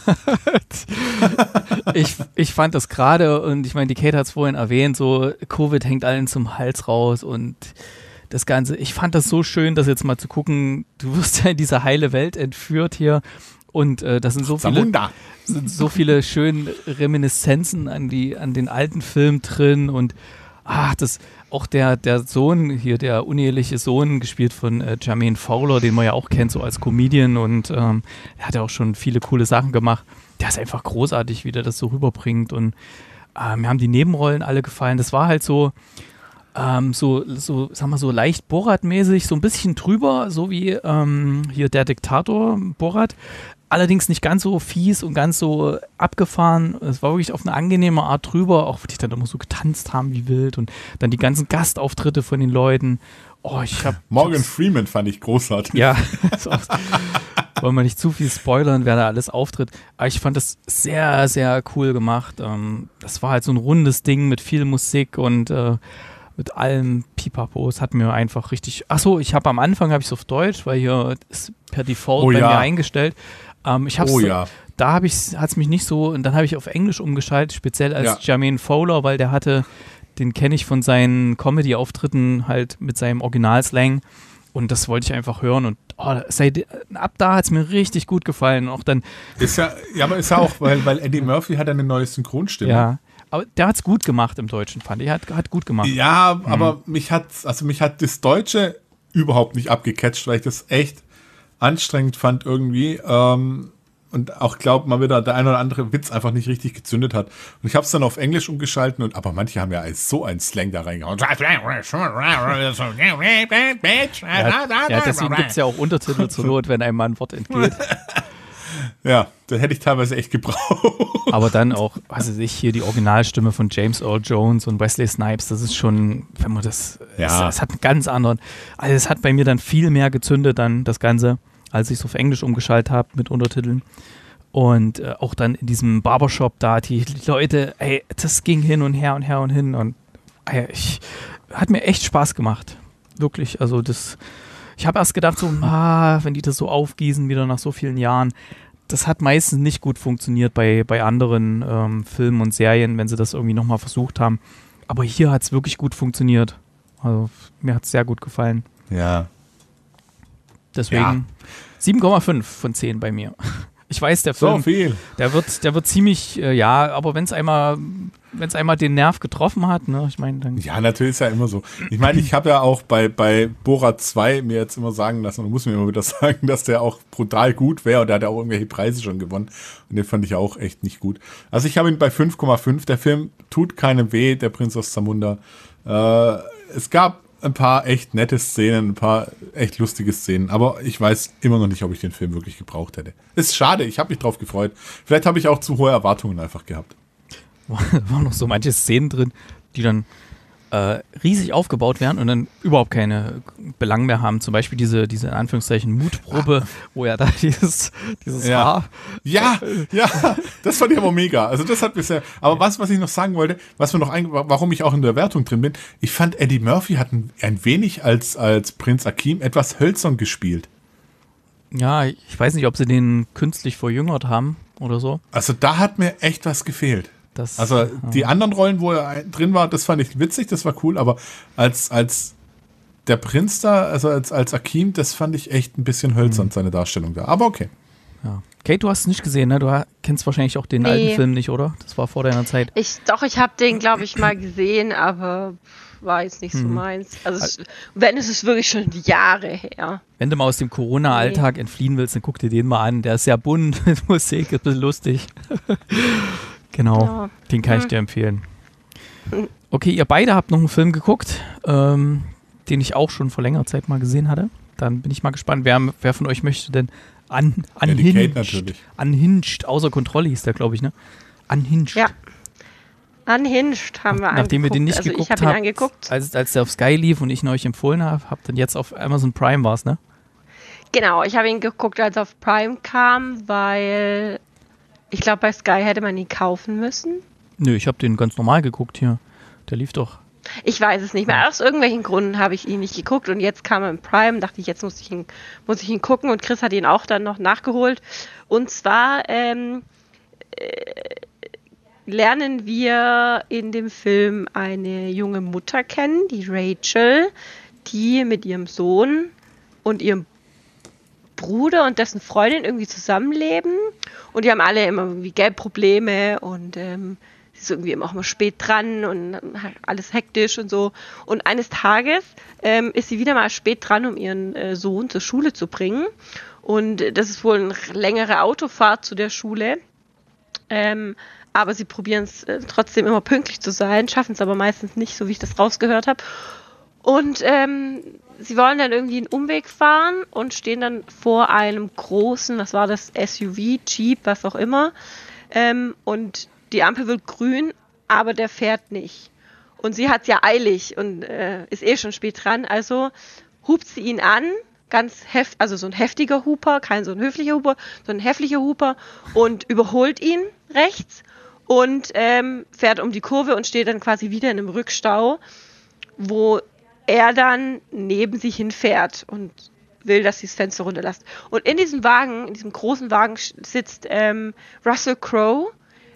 ich fand das gerade, und ich meine, die Kate hat es vorhin erwähnt, so Covid hängt allen zum Hals raus und das Ganze, ich fand das so schön, das jetzt mal zu gucken, du wirst ja in diese heile Welt entführt hier und das sind so viele schöne Reminiszenzen an den alten Film drin und auch der Sohn hier, der uneheliche Sohn, gespielt von Jermaine Fowler, den man ja auch kennt, so als Comedian und er hat ja auch schon viele coole Sachen gemacht. Der ist einfach großartig, wie der das so rüberbringt und mir haben die Nebenrollen alle gefallen. Das war halt so sagen wir so leicht Borat-mäßig, so ein bisschen drüber, so wie hier der Diktator Borat. Allerdings nicht ganz so fies und ganz so abgefahren. Es war wirklich auf eine angenehme Art drüber, auch weil die dann immer so getanzt haben wie wild und dann die ganzen Gastauftritte von den Leuten. Morgan Freeman fand ich großartig. Ja, wollen wir nicht zu viel spoilern, wer da alles auftritt. Aber ich fand das sehr, sehr cool gemacht. Das war halt so ein rundes Ding mit viel Musik und mit allem Pipapo. Es hat mir einfach richtig... Achso, am Anfang habe ich es auf Deutsch, weil hier ist per Default bei mir eingestellt. Da hat es mich nicht so... Und dann habe ich auf Englisch umgeschaltet, speziell als Jermaine Fowler, weil den kenne ich von seinen Comedy-Auftritten halt mit seinem Originalslang. Und das wollte ich einfach hören und ab da hat es mir richtig gut gefallen. Und auch dann Aber ist ja auch, weil Eddie Murphy hat eine neue Synchronstimme. Ja, aber der hat es gut gemacht im Deutschen, fand ich. Hat gut gemacht. Ja, aber mich hat das Deutsche überhaupt nicht abgecatcht, weil ich das echt anstrengend fand irgendwie. Und auch glaubt mal wieder, der ein oder andere Witz einfach nicht richtig gezündet hat. Und ich habe es dann auf Englisch umgeschalten, aber manche haben ja so einen Slang da reingehauen. Ja, deswegen gibt es ja auch Untertitel zur Not, wenn einem mal ein Wort entgeht. Ja, da hätte ich teilweise echt gebraucht. Aber dann auch, hier die Originalstimme von James Earl Jones und Wesley Snipes, das ist schon, wenn man das, es hat einen ganz anderen, also es hat bei mir dann viel mehr gezündet dann das Ganze, als ich es auf Englisch umgeschaltet habe mit Untertiteln. Und auch dann in diesem Barbershop da, die Leute, das ging hin und her und her und hin und hat mir echt Spaß gemacht. Wirklich, also ich habe erst gedacht so, wenn die das so aufgießen wieder nach so vielen Jahren, das hat meistens nicht gut funktioniert bei anderen Filmen und Serien, wenn sie das irgendwie nochmal versucht haben. Aber hier hat es wirklich gut funktioniert. Also mir hat es sehr gut gefallen. Ja. Deswegen 7,5 von 10 bei mir. Ich weiß, der Film, so viel. Der wird ziemlich, aber wenn es einmal den Nerv getroffen hat, ne, ich meine, dann... Ja, natürlich ist ja immer so. Ich meine, ich habe ja auch bei Borat 2 mir jetzt immer sagen lassen, und muss mir immer wieder sagen, dass der auch brutal gut wäre und der hat ja auch irgendwelche Preise schon gewonnen und den fand ich auch echt nicht gut. Also ich habe ihn bei 5,5. Der Film tut keinem weh, der Prinz aus Zamunda. Es gab ein paar echt nette Szenen, ein paar echt lustige Szenen, aber ich weiß immer noch nicht, ob ich den Film wirklich gebraucht hätte. Ist schade, ich habe mich drauf gefreut. Vielleicht habe ich auch zu hohe Erwartungen einfach gehabt. Waren noch so manche Szenen drin, die dann riesig aufgebaut werden und dann überhaupt keine Belang mehr haben. Zum Beispiel diese in Anführungszeichen Mutprobe, wo er da dieses Haar... Ja, das fand ich aber mega. Also das hat bisher... Aber was ich noch sagen wollte, warum ich auch in der Wertung drin bin, ich fand Eddie Murphy hat ein wenig als Prinz Akeem etwas hölzern gespielt. Ja, ich weiß nicht, ob sie den künstlich verjüngert haben oder so. Also da hat mir echt was gefehlt. Die anderen Rollen, wo er drin war, das fand ich witzig, das war cool, aber als der Prinz da, also als Akeem, das fand ich echt ein bisschen hölzern, seine Darstellung da. Aber okay. Ja. Kate, du hast es nicht gesehen, ne? Du kennst wahrscheinlich auch den alten Film nicht, oder? Das war vor deiner Zeit. Ich habe den, glaube ich, mal gesehen, aber war jetzt nicht so meins. Also wenn, ist es wirklich schon Jahre her. Wenn du mal aus dem Corona-Alltag entfliehen willst, dann guck dir den mal an. Der ist sehr bunt mit Musik, ist ein bisschen lustig. Genau, den kann ich dir empfehlen. Okay, ihr beide habt noch einen Film geguckt, den ich auch schon vor längerer Zeit mal gesehen hatte. Dann bin ich mal gespannt, wer von euch möchte denn Unhinged, außer Kontrolle hieß der, glaube ich, ne? Unhinged. Ja. Unhinged haben wir angeguckt. Nachdem wir den nicht geguckt haben, als der auf Sky lief und ich ihn euch empfohlen habe, habt ihr jetzt auf Amazon Prime war's, ne? Genau, ich habe ihn geguckt, als er auf Prime kam, weil ich glaube, bei Sky hätte man ihn kaufen müssen. Nö, ich habe den ganz normal geguckt hier. Der lief doch. Ich weiß es nicht mehr. Aus irgendwelchen Gründen habe ich ihn nicht geguckt und jetzt kam er im Prime, dachte ich, jetzt muss ich ihn gucken und Chris hat ihn auch dann noch nachgeholt. Und zwar lernen wir in dem Film eine junge Mutter kennen, die Rachel, die mit ihrem Sohn und ihrem Bruder und dessen Freundin irgendwie zusammenleben und die haben alle immer irgendwie Geldprobleme und sie ist irgendwie immer auch mal spät dran und alles hektisch und so. Und eines Tages ist sie wieder mal spät dran, um ihren Sohn zur Schule zu bringen. Und das ist wohl eine längere Autofahrt zu der Schule. Aber sie probieren es trotzdem immer pünktlich zu sein, schaffen es aber meistens nicht, so wie ich das rausgehört habe. Und sie wollen dann irgendwie einen Umweg fahren und stehen dann vor einem großen, was war das, SUV, Jeep, was auch immer. Und die Ampel wird grün, aber der fährt nicht. Und sie hat ja eilig und ist schon spät dran. Also hupt sie ihn an, also so ein heftiger Huper, kein so ein höflicher Huper, sondern ein heftiger Huper und überholt ihn rechts und fährt um die Kurve und steht dann quasi wieder in einem Rückstau, wo er dann neben sie hinfährt und will, dass sie das Fenster runterlässt. Und in diesem Wagen, in diesem großen Wagen sitzt Russell Crowe,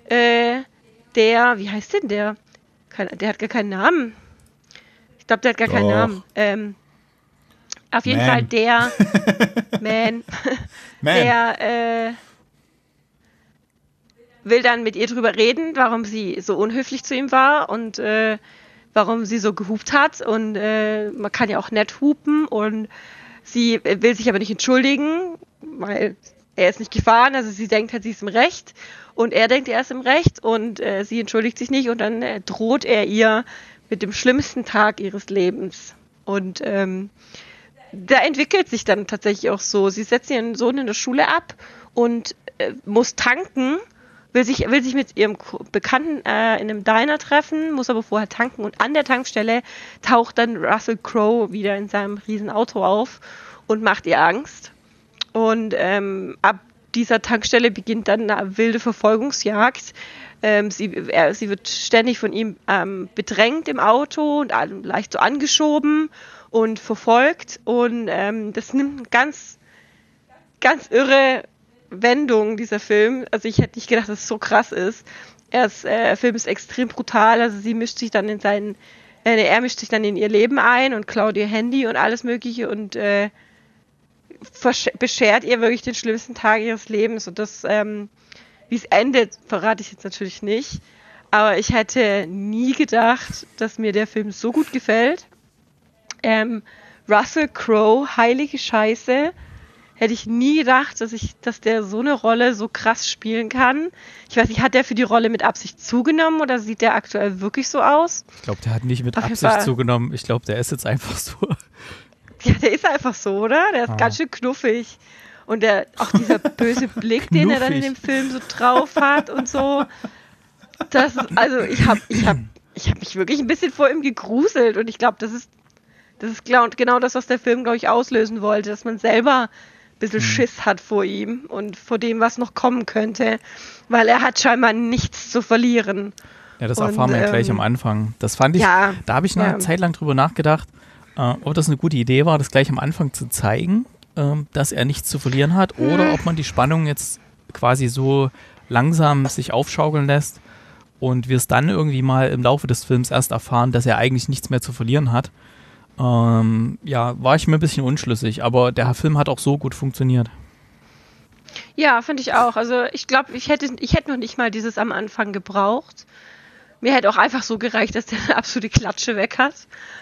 wie heißt denn der? Der hat gar keinen Namen. Ich glaube, der hat gar keinen Namen. Auf jeden Fall der Man. Der will dann mit ihr drüber reden, warum sie so unhöflich zu ihm war und warum sie so gehupt hat. Und man kann ja auch nett hupen und sie will sich aber nicht entschuldigen, weil er ist nicht gefahren. Also sie denkt halt, sie ist im Recht und er denkt, er ist im Recht und sie entschuldigt sich nicht und dann droht er ihr mit dem schlimmsten Tag ihres Lebens. Und da entwickelt sich dann tatsächlich auch so. Sie setzt ihren Sohn in der Schule ab und muss tanken, will sich mit ihrem Bekannten in einem Diner treffen, muss aber vorher tanken und an der Tankstelle taucht dann Russell Crowe wieder in seinem riesen Auto auf und macht ihr Angst. Und ab dieser Tankstelle beginnt dann eine wilde Verfolgungsjagd. Sie wird ständig von ihm bedrängt im Auto und leicht so angeschoben und verfolgt. Und das nimmt eine ganz, ganz irre Wendung, dieser Film. Also ich hätte nicht gedacht, dass es so krass ist. Der Film ist extrem brutal. Also er mischt sich dann in ihr Leben ein und klaut ihr Handy und alles Mögliche und beschert ihr wirklich den schlimmsten Tag ihres Lebens. Und das, wie es endet, verrate ich jetzt natürlich nicht. Aber ich hätte nie gedacht, dass mir der Film so gut gefällt. Russell Crowe, heilige Scheiße. Hätte ich nie gedacht, dass der so eine Rolle so krass spielen kann. Ich weiß nicht, hat der für die Rolle mit Absicht zugenommen oder sieht der aktuell wirklich so aus? Ich glaube, der hat nicht mit Absicht zugenommen. Ich glaube, der ist jetzt einfach so. Ja, der ist einfach so, oder? Der ist ganz schön knuffig. Und auch dieser böse Blick, den er dann in dem Film so drauf hat und so. Ich hab mich wirklich ein bisschen vor ihm gegruselt und ich glaube, das ist genau das, was der Film, glaube ich, auslösen wollte, dass man selber ein bisschen Schiss hat vor ihm und vor dem, was noch kommen könnte, weil er hat scheinbar nichts zu verlieren. Ja, das erfahren wir ja gleich am Anfang. Das fand ich, da habe ich eine Zeit lang drüber nachgedacht, ob das eine gute Idee war, das gleich am Anfang zu zeigen, dass er nichts zu verlieren hat, oder ob man die Spannung jetzt quasi so langsam sich aufschaukeln lässt und wir es dann irgendwie mal im Laufe des Films erst erfahren, dass er eigentlich nichts mehr zu verlieren hat. War ich mir ein bisschen unschlüssig, aber der Film hat auch so gut funktioniert. Ja, finde ich auch. Also ich glaube, ich hätte noch nicht mal dieses am Anfang gebraucht. Mir hätte auch einfach so gereicht, dass der eine absolute Klatsche weg hat.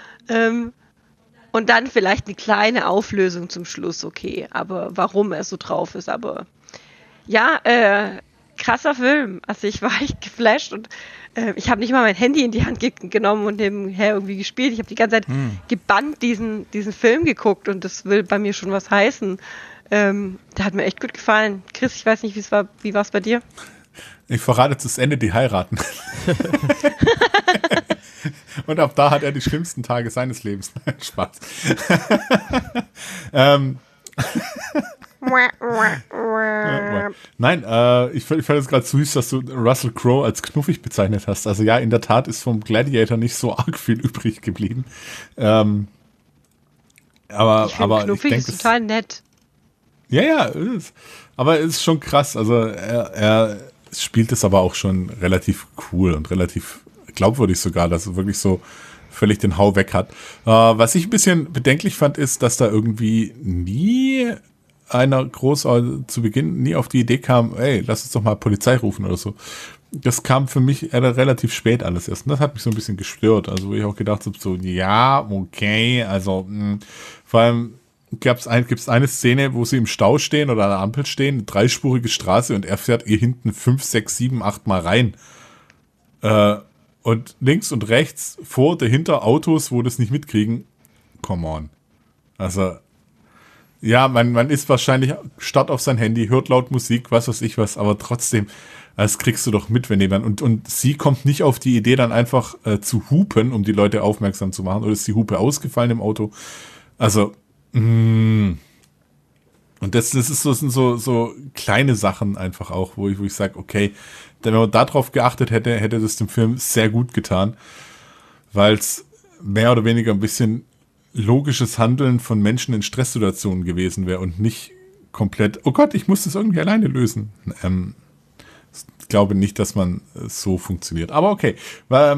Und dann vielleicht eine kleine Auflösung zum Schluss, okay. Aber warum er so drauf ist, aber ja, krasser Film. Also ich war echt geflasht und ich habe nicht mal mein Handy in die Hand genommen und nebenher irgendwie gespielt. Ich habe die ganze Zeit gebannt diesen Film geguckt und das will bei mir schon was heißen. Der hat mir echt gut gefallen. Chris, ich weiß nicht, wie war es bei dir? Ich verrate jetzt das Ende, die heiraten. Und ab da hat er die schlimmsten Tage seines Lebens. Spaß. Nein, ich fand es gerade süß, dass du Russell Crowe als knuffig bezeichnet hast. Also ja, in der Tat ist vom Gladiator nicht so arg viel übrig geblieben. Aber knuffig ist total nett. Ja, aber es ist schon krass. Also er spielt es aber auch schon relativ cool und relativ glaubwürdig sogar, dass er wirklich so völlig den Hau weg hat. Was ich ein bisschen bedenklich fand, ist, dass da irgendwie nie einer zu Beginn nie auf die Idee kam, ey, lass uns doch mal Polizei rufen oder so. Das kam für mich relativ spät alles erst. Und das hat mich so ein bisschen gestört. Also wo ich auch gedacht habe, so, ja, okay, also vor allem gibt's eine Szene, wo sie im Stau stehen oder an der Ampel stehen, eine dreispurige Straße und er fährt ihr hinten 5, 6, 7, 8 Mal rein. Und links und rechts, vor, dahinter Autos, wo das nicht mitkriegen. Come on. Also, ja, man ist wahrscheinlich starrt auf sein Handy, hört laut Musik, was weiß ich was, aber trotzdem, das kriegst du doch mit, wenn jemand, und sie kommt nicht auf die Idee, dann einfach zu hupen, um die Leute aufmerksam zu machen, oder ist die Hupe ausgefallen im Auto? Also, und das sind so kleine Sachen einfach auch, wo ich sage, okay, wenn man darauf geachtet hätte das dem Film sehr gut getan, weil es mehr oder weniger ein bisschen logisches Handeln von Menschen in Stresssituationen gewesen wäre und nicht komplett, oh Gott, ich muss das irgendwie alleine lösen. Ich glaube nicht, dass man so funktioniert. Aber okay,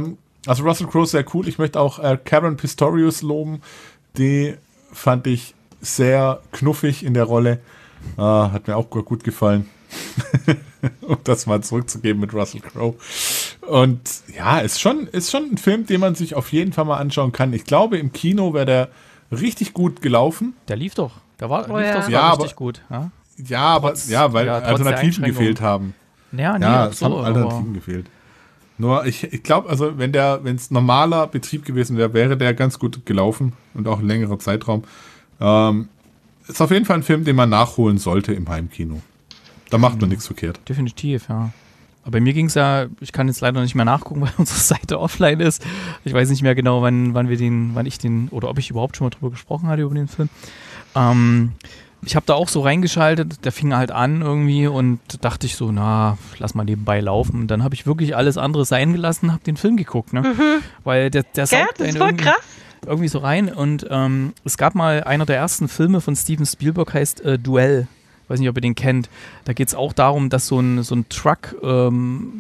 also Russell Crowe sehr cool. Ich möchte auch Karen Pistorius loben. Die fand ich sehr knuffig in der Rolle. Hat mir auch gut gefallen. Um das mal zurückzugeben mit Russell Crowe. Und ja, ist schon ein Film, den man sich auf jeden Fall mal anschauen kann. Ich glaube, im Kino wäre der richtig gut gelaufen. Der lief doch. Der lief doch richtig gut. Ja, weil Alternativen gefehlt haben. Es haben Alternativen gefehlt. Nur ich glaube, also wenn es normaler Betrieb gewesen wäre, wäre der ganz gut gelaufen und auch ein längerer Zeitraum. Ist auf jeden Fall ein Film, den man nachholen sollte im Heimkino. Da macht man nichts verkehrt. Definitiv, ja. Aber bei mir ging es ja, ich kann jetzt leider nicht mehr nachgucken, weil unsere Seite offline ist. Ich weiß nicht mehr genau, wann ich den, oder ob ich überhaupt schon mal drüber gesprochen hatte, über den Film. Ich habe da auch so reingeschaltet, der fing halt an irgendwie und dachte ich so, lass mal nebenbei laufen. Und dann habe ich wirklich alles andere sein gelassen, habe den Film geguckt, ne? Weil der saugt das ist voll krass. Irgendwie so rein. Und es gab mal, einer der ersten Filme von Steven Spielberg heißt Duell. Ich weiß nicht, ob ihr den kennt. Da geht es auch darum, dass so ein Truck, so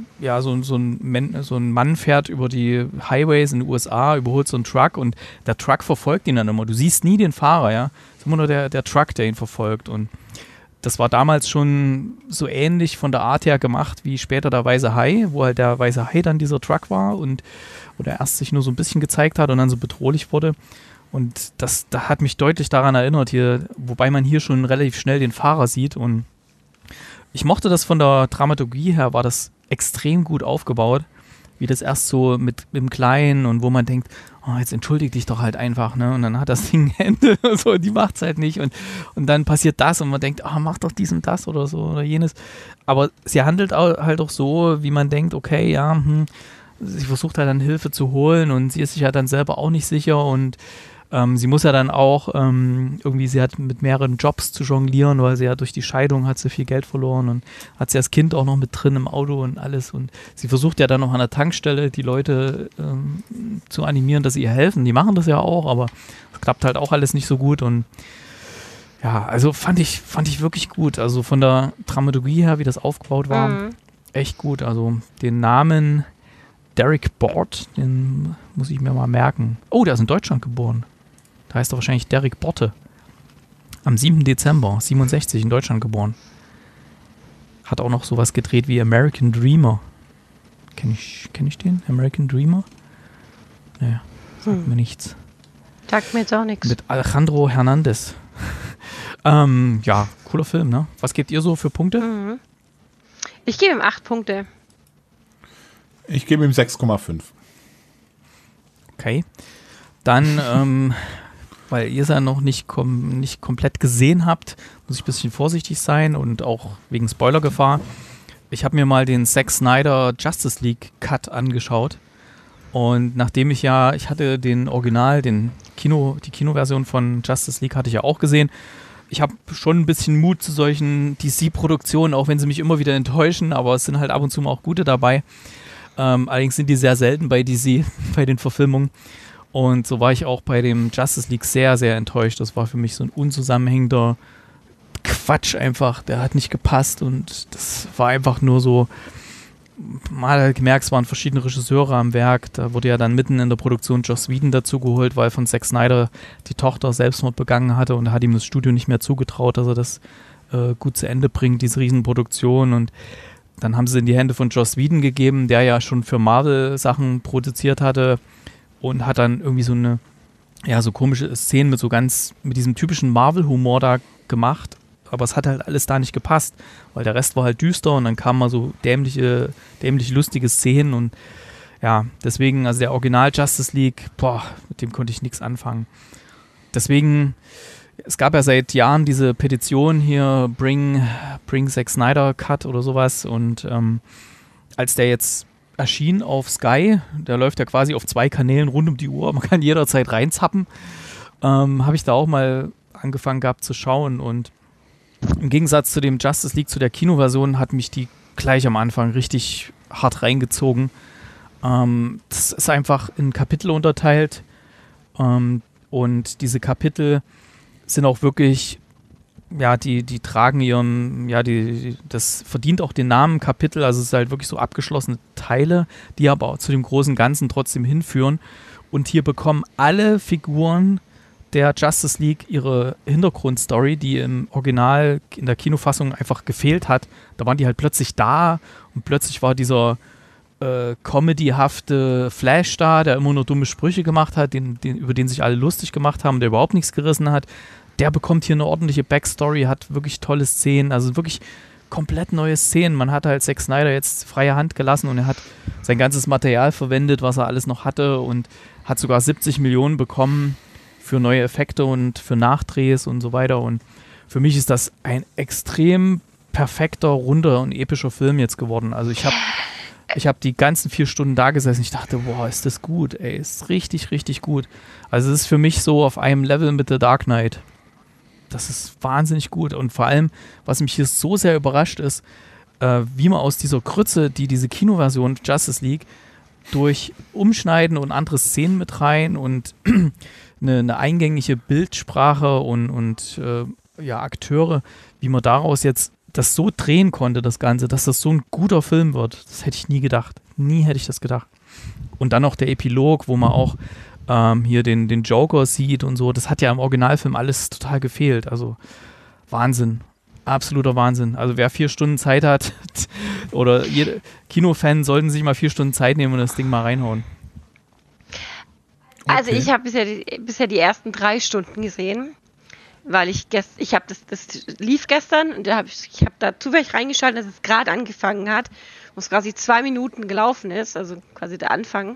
ein Mann fährt über die Highways in den USA, überholt so einen Truck und der Truck verfolgt ihn dann immer. Du siehst nie den Fahrer, ja. Es ist immer nur der Truck, der ihn verfolgt. Und das war damals schon so ähnlich von der Art her gemacht wie später der Weiße Hai, wo halt der Weiße Hai dann dieser Truck war und wo der erst sich nur so ein bisschen gezeigt hat und dann so bedrohlich wurde. Und da hat mich deutlich daran erinnert hier, wobei man hier schon relativ schnell den Fahrer sieht. Und ich mochte das von der Dramaturgie her, war das extrem gut aufgebaut, wie das erst so mit dem Kleinen und wo man denkt, jetzt entschuldig dich doch halt einfach, ne? Und dann hat das Ding Hände und so, die macht's halt nicht. Und dann passiert das und man denkt, mach doch dies und das oder so oder jenes. Aber sie handelt halt auch so, wie man denkt, okay, sie versucht halt dann Hilfe zu holen und sie ist sich ja dann selber auch nicht sicher und sie muss ja dann auch sie hat mit mehreren Jobs zu jonglieren, weil sie ja durch die Scheidung hat sie viel Geld verloren und hat sie als Kind auch noch mit drin im Auto und alles und sie versucht ja dann noch an der Tankstelle die Leute zu animieren, dass sie ihr helfen. Die machen das ja auch, aber es klappt halt auch alles nicht so gut und ja, also fand ich wirklich gut. Also von der Dramaturgie her, wie das aufgebaut war, echt gut. Also den Namen Derek Bort, den muss ich mir mal merken. Oh, der ist in Deutschland geboren. Da heißt er wahrscheinlich Derek Borte. Am 7. Dezember 67 in Deutschland geboren. Hat auch noch sowas gedreht wie American Dreamer. Kenn ich den? American Dreamer? Naja, sagt mir nichts. Sagt mir jetzt auch nichts. Mit Alejandro Hernandez. Ja, cooler Film, ne? Was gebt ihr so für Punkte? Ich gebe ihm 8 Punkte. Ich gebe ihm 6,5. Okay. Dann, weil ihr es ja noch nicht komplett gesehen habt, muss ich ein bisschen vorsichtig sein und auch wegen Spoilergefahr. Ich habe mir mal den Zack Snyder Justice League Cut angeschaut und nachdem ich hatte den Original, die Kinoversion von Justice League hatte ich ja auch gesehen. Ich habe schon ein bisschen Mut zu solchen DC-Produktionen, auch wenn sie mich immer wieder enttäuschen, aber es sind halt ab und zu mal auch gute dabei. Allerdings sind die sehr selten bei DC, bei den Verfilmungen. Und so war ich auch bei dem Justice League sehr, sehr enttäuscht. Das war für mich so ein unzusammenhängender Quatsch einfach. Der hat nicht gepasst und das war einfach nur so, mal gemerkt, es waren verschiedene Regisseure am Werk. Da wurde ja dann mitten in der Produktion Joss Whedon dazu geholt, weil von Zack Snyder die Tochter Selbstmord begangen hatte und da hat ihm das Studio nicht mehr zugetraut, dass er das gut zu Ende bringt, diese Riesenproduktion. Und dann haben sie in die Hände von Joss Whedon gegeben, der ja schon für Marvel Sachen produziert hatte und hat dann irgendwie so komische Szenen mit diesem typischen Marvel-Humor da gemacht. Aber es hat halt alles da nicht gepasst, weil der Rest war halt düster und dann kamen mal so dämlich lustige Szenen und ja, deswegen, also der Original Justice League, mit dem konnte ich nichts anfangen. Deswegen, es gab ja seit Jahren diese Petition hier, Bring Zack Snyder Cut oder sowas und als der jetzt erschien auf Sky, der läuft ja quasi auf 2 Kanälen rund um die Uhr, man kann jederzeit reinzappen, habe ich da auch mal angefangen gehabt zu schauen und im Gegensatz zu dem Justice League, zu der Kinoversion, hat mich die gleich am Anfang richtig hart reingezogen. Das ist einfach in Kapitel unterteilt und diese Kapitel sind auch wirklich, ja, die tragen das verdient auch den Namen Kapitel, also es ist halt wirklich so abgeschlossene Teile, die aber auch zu dem großen Ganzen trotzdem hinführen und hier bekommen alle Figuren der Justice League ihre Hintergrundstory, die im Original in der Kinofassung einfach gefehlt hat. Da waren die halt plötzlich da und plötzlich war dieser comedyhafte Flash da, der immer nur dumme Sprüche gemacht hat, über den sich alle lustig gemacht haben, der überhaupt nichts gerissen hat. Der bekommt hier eine ordentliche Backstory, hat wirklich tolle Szenen, also wirklich komplett neue Szenen. Man hat halt Zack Snyder jetzt freie Hand gelassen und er hat sein ganzes Material verwendet, was er alles noch hatte und hat sogar 70 Millionen bekommen für neue Effekte und für Nachdrehs und so weiter. Und für mich ist das ein extrem perfekter, runder und epischer Film jetzt geworden. Also ich hab die ganzen 4 Stunden da gesessen. Ich dachte, boah, ist das gut, ey. Ist richtig, richtig gut. Also es ist für mich so auf einem Level mit The Dark Knight. Das ist wahnsinnig gut. Und vor allem, was mich hier so sehr überrascht ist, wie man aus dieser Krütze, die diese Kinoversion Justice League durch Umschneiden und andere Szenen mit rein und eine eingängige Bildsprache und Akteure, wie man daraus jetzt das so drehen konnte, das Ganze, dass das so ein guter Film wird. Das hätte ich nie gedacht. Nie hätte ich das gedacht. Und dann noch der Epilog, wo man auch hier den Joker sieht und so. Das hat ja im Originalfilm alles total gefehlt. Also Wahnsinn. Absoluter Wahnsinn. Also wer 4 Stunden Zeit hat oder jede Kinofan sollten sich mal 4 Stunden Zeit nehmen und das Ding mal reinhauen. Okay. Also ich habe bisher die ersten 3 Stunden gesehen, weil ich habe das lief gestern und ich habe da zufällig reingeschaltet, dass es gerade angefangen hat, wo es quasi 2 Minuten gelaufen ist, also quasi der Anfang.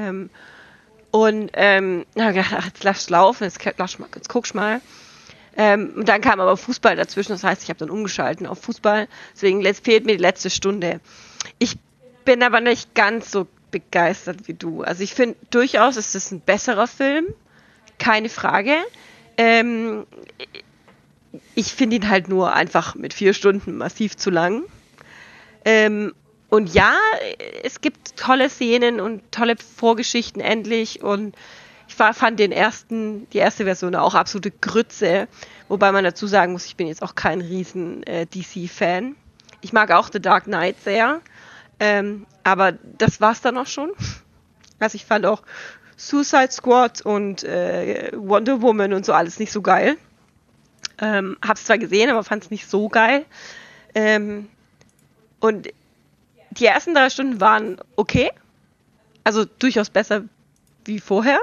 Jetzt lass laufen, jetzt guck's mal. Und dann kam aber Fußball dazwischen, das heißt, ich habe dann umgeschalten auf Fußball, deswegen fehlt mir die letzte Stunde. Ich bin aber nicht ganz so begeistert wie du. Also ich finde durchaus, ist es ein besserer Film, keine Frage. Ich finde ihn halt nur einfach mit 4 Stunden massiv zu lang. Und ja, es gibt tolle Szenen und tolle Vorgeschichten endlich und ich fand die erste Version auch absolute Grütze, wobei man dazu sagen muss, ich bin jetzt auch kein riesen DC-Fan. Ich mag auch The Dark Knight sehr, aber das war's dann auch schon. Also ich fand auch Suicide Squad und Wonder Woman und so alles nicht so geil. Hab's zwar gesehen, aber fand's nicht so geil. Und die ersten 3 Stunden waren okay, also durchaus besser wie vorher.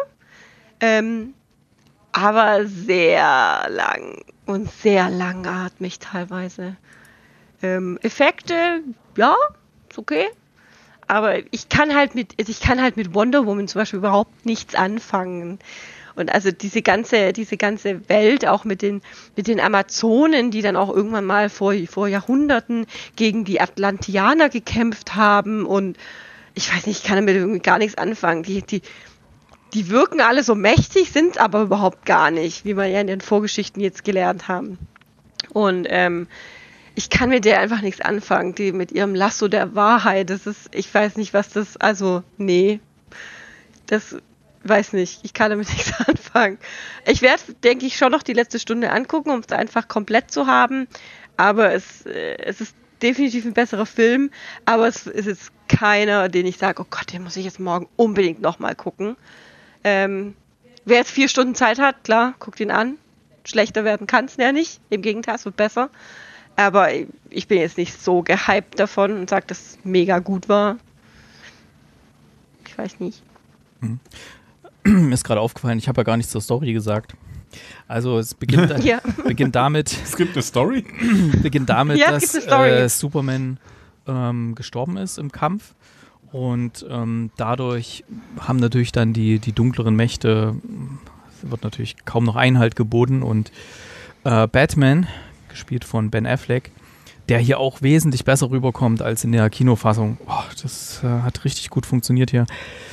Aber sehr lang und sehr langatmig teilweise. Effekte, ja, ist okay. Aber ich kann halt mit Wonder Woman zum Beispiel überhaupt nichts anfangen. Und also diese ganze Welt, auch mit den Amazonen, die dann auch irgendwann mal vor Jahrhunderten gegen die Atlantianer gekämpft haben. Und ich weiß nicht, ich kann damit irgendwie gar nichts anfangen. Die wirken alle so mächtig, sind aber überhaupt gar nicht, wie wir ja in den Vorgeschichten jetzt gelernt haben. Und ich kann mit der einfach nichts anfangen, die mit ihrem Lasso der Wahrheit, ich weiß nicht, was das, also, nee, das, weiß nicht, ich kann damit nichts anfangen. Ich werde, denke ich, schon noch die letzte Stunde angucken, um es einfach komplett zu haben, aber es ist definitiv ein besserer Film, aber es ist jetzt keiner, den ich sage, oh Gott, den muss ich jetzt morgen unbedingt nochmal gucken. Wer jetzt 4 Stunden Zeit hat, klar, guckt ihn an. Schlechter werden kann es ja nicht. Im Gegenteil, es wird besser. Aber ich bin jetzt nicht so gehypt davon und sage, dass es mega gut war. Ich weiß nicht. Mir ist gerade aufgefallen, ich habe ja gar nichts zur Story gesagt. Also es beginnt damit. Es gibt eine Story? Beginnt damit, ja, dass Superman gestorben ist im Kampf. Und dadurch haben natürlich dann die dunkleren Mächte, wird natürlich kaum noch Einhalt geboten. Und Batman, gespielt von Ben Affleck, der hier auch wesentlich besser rüberkommt als in der Kinofassung. Oh, das hat richtig gut funktioniert hier.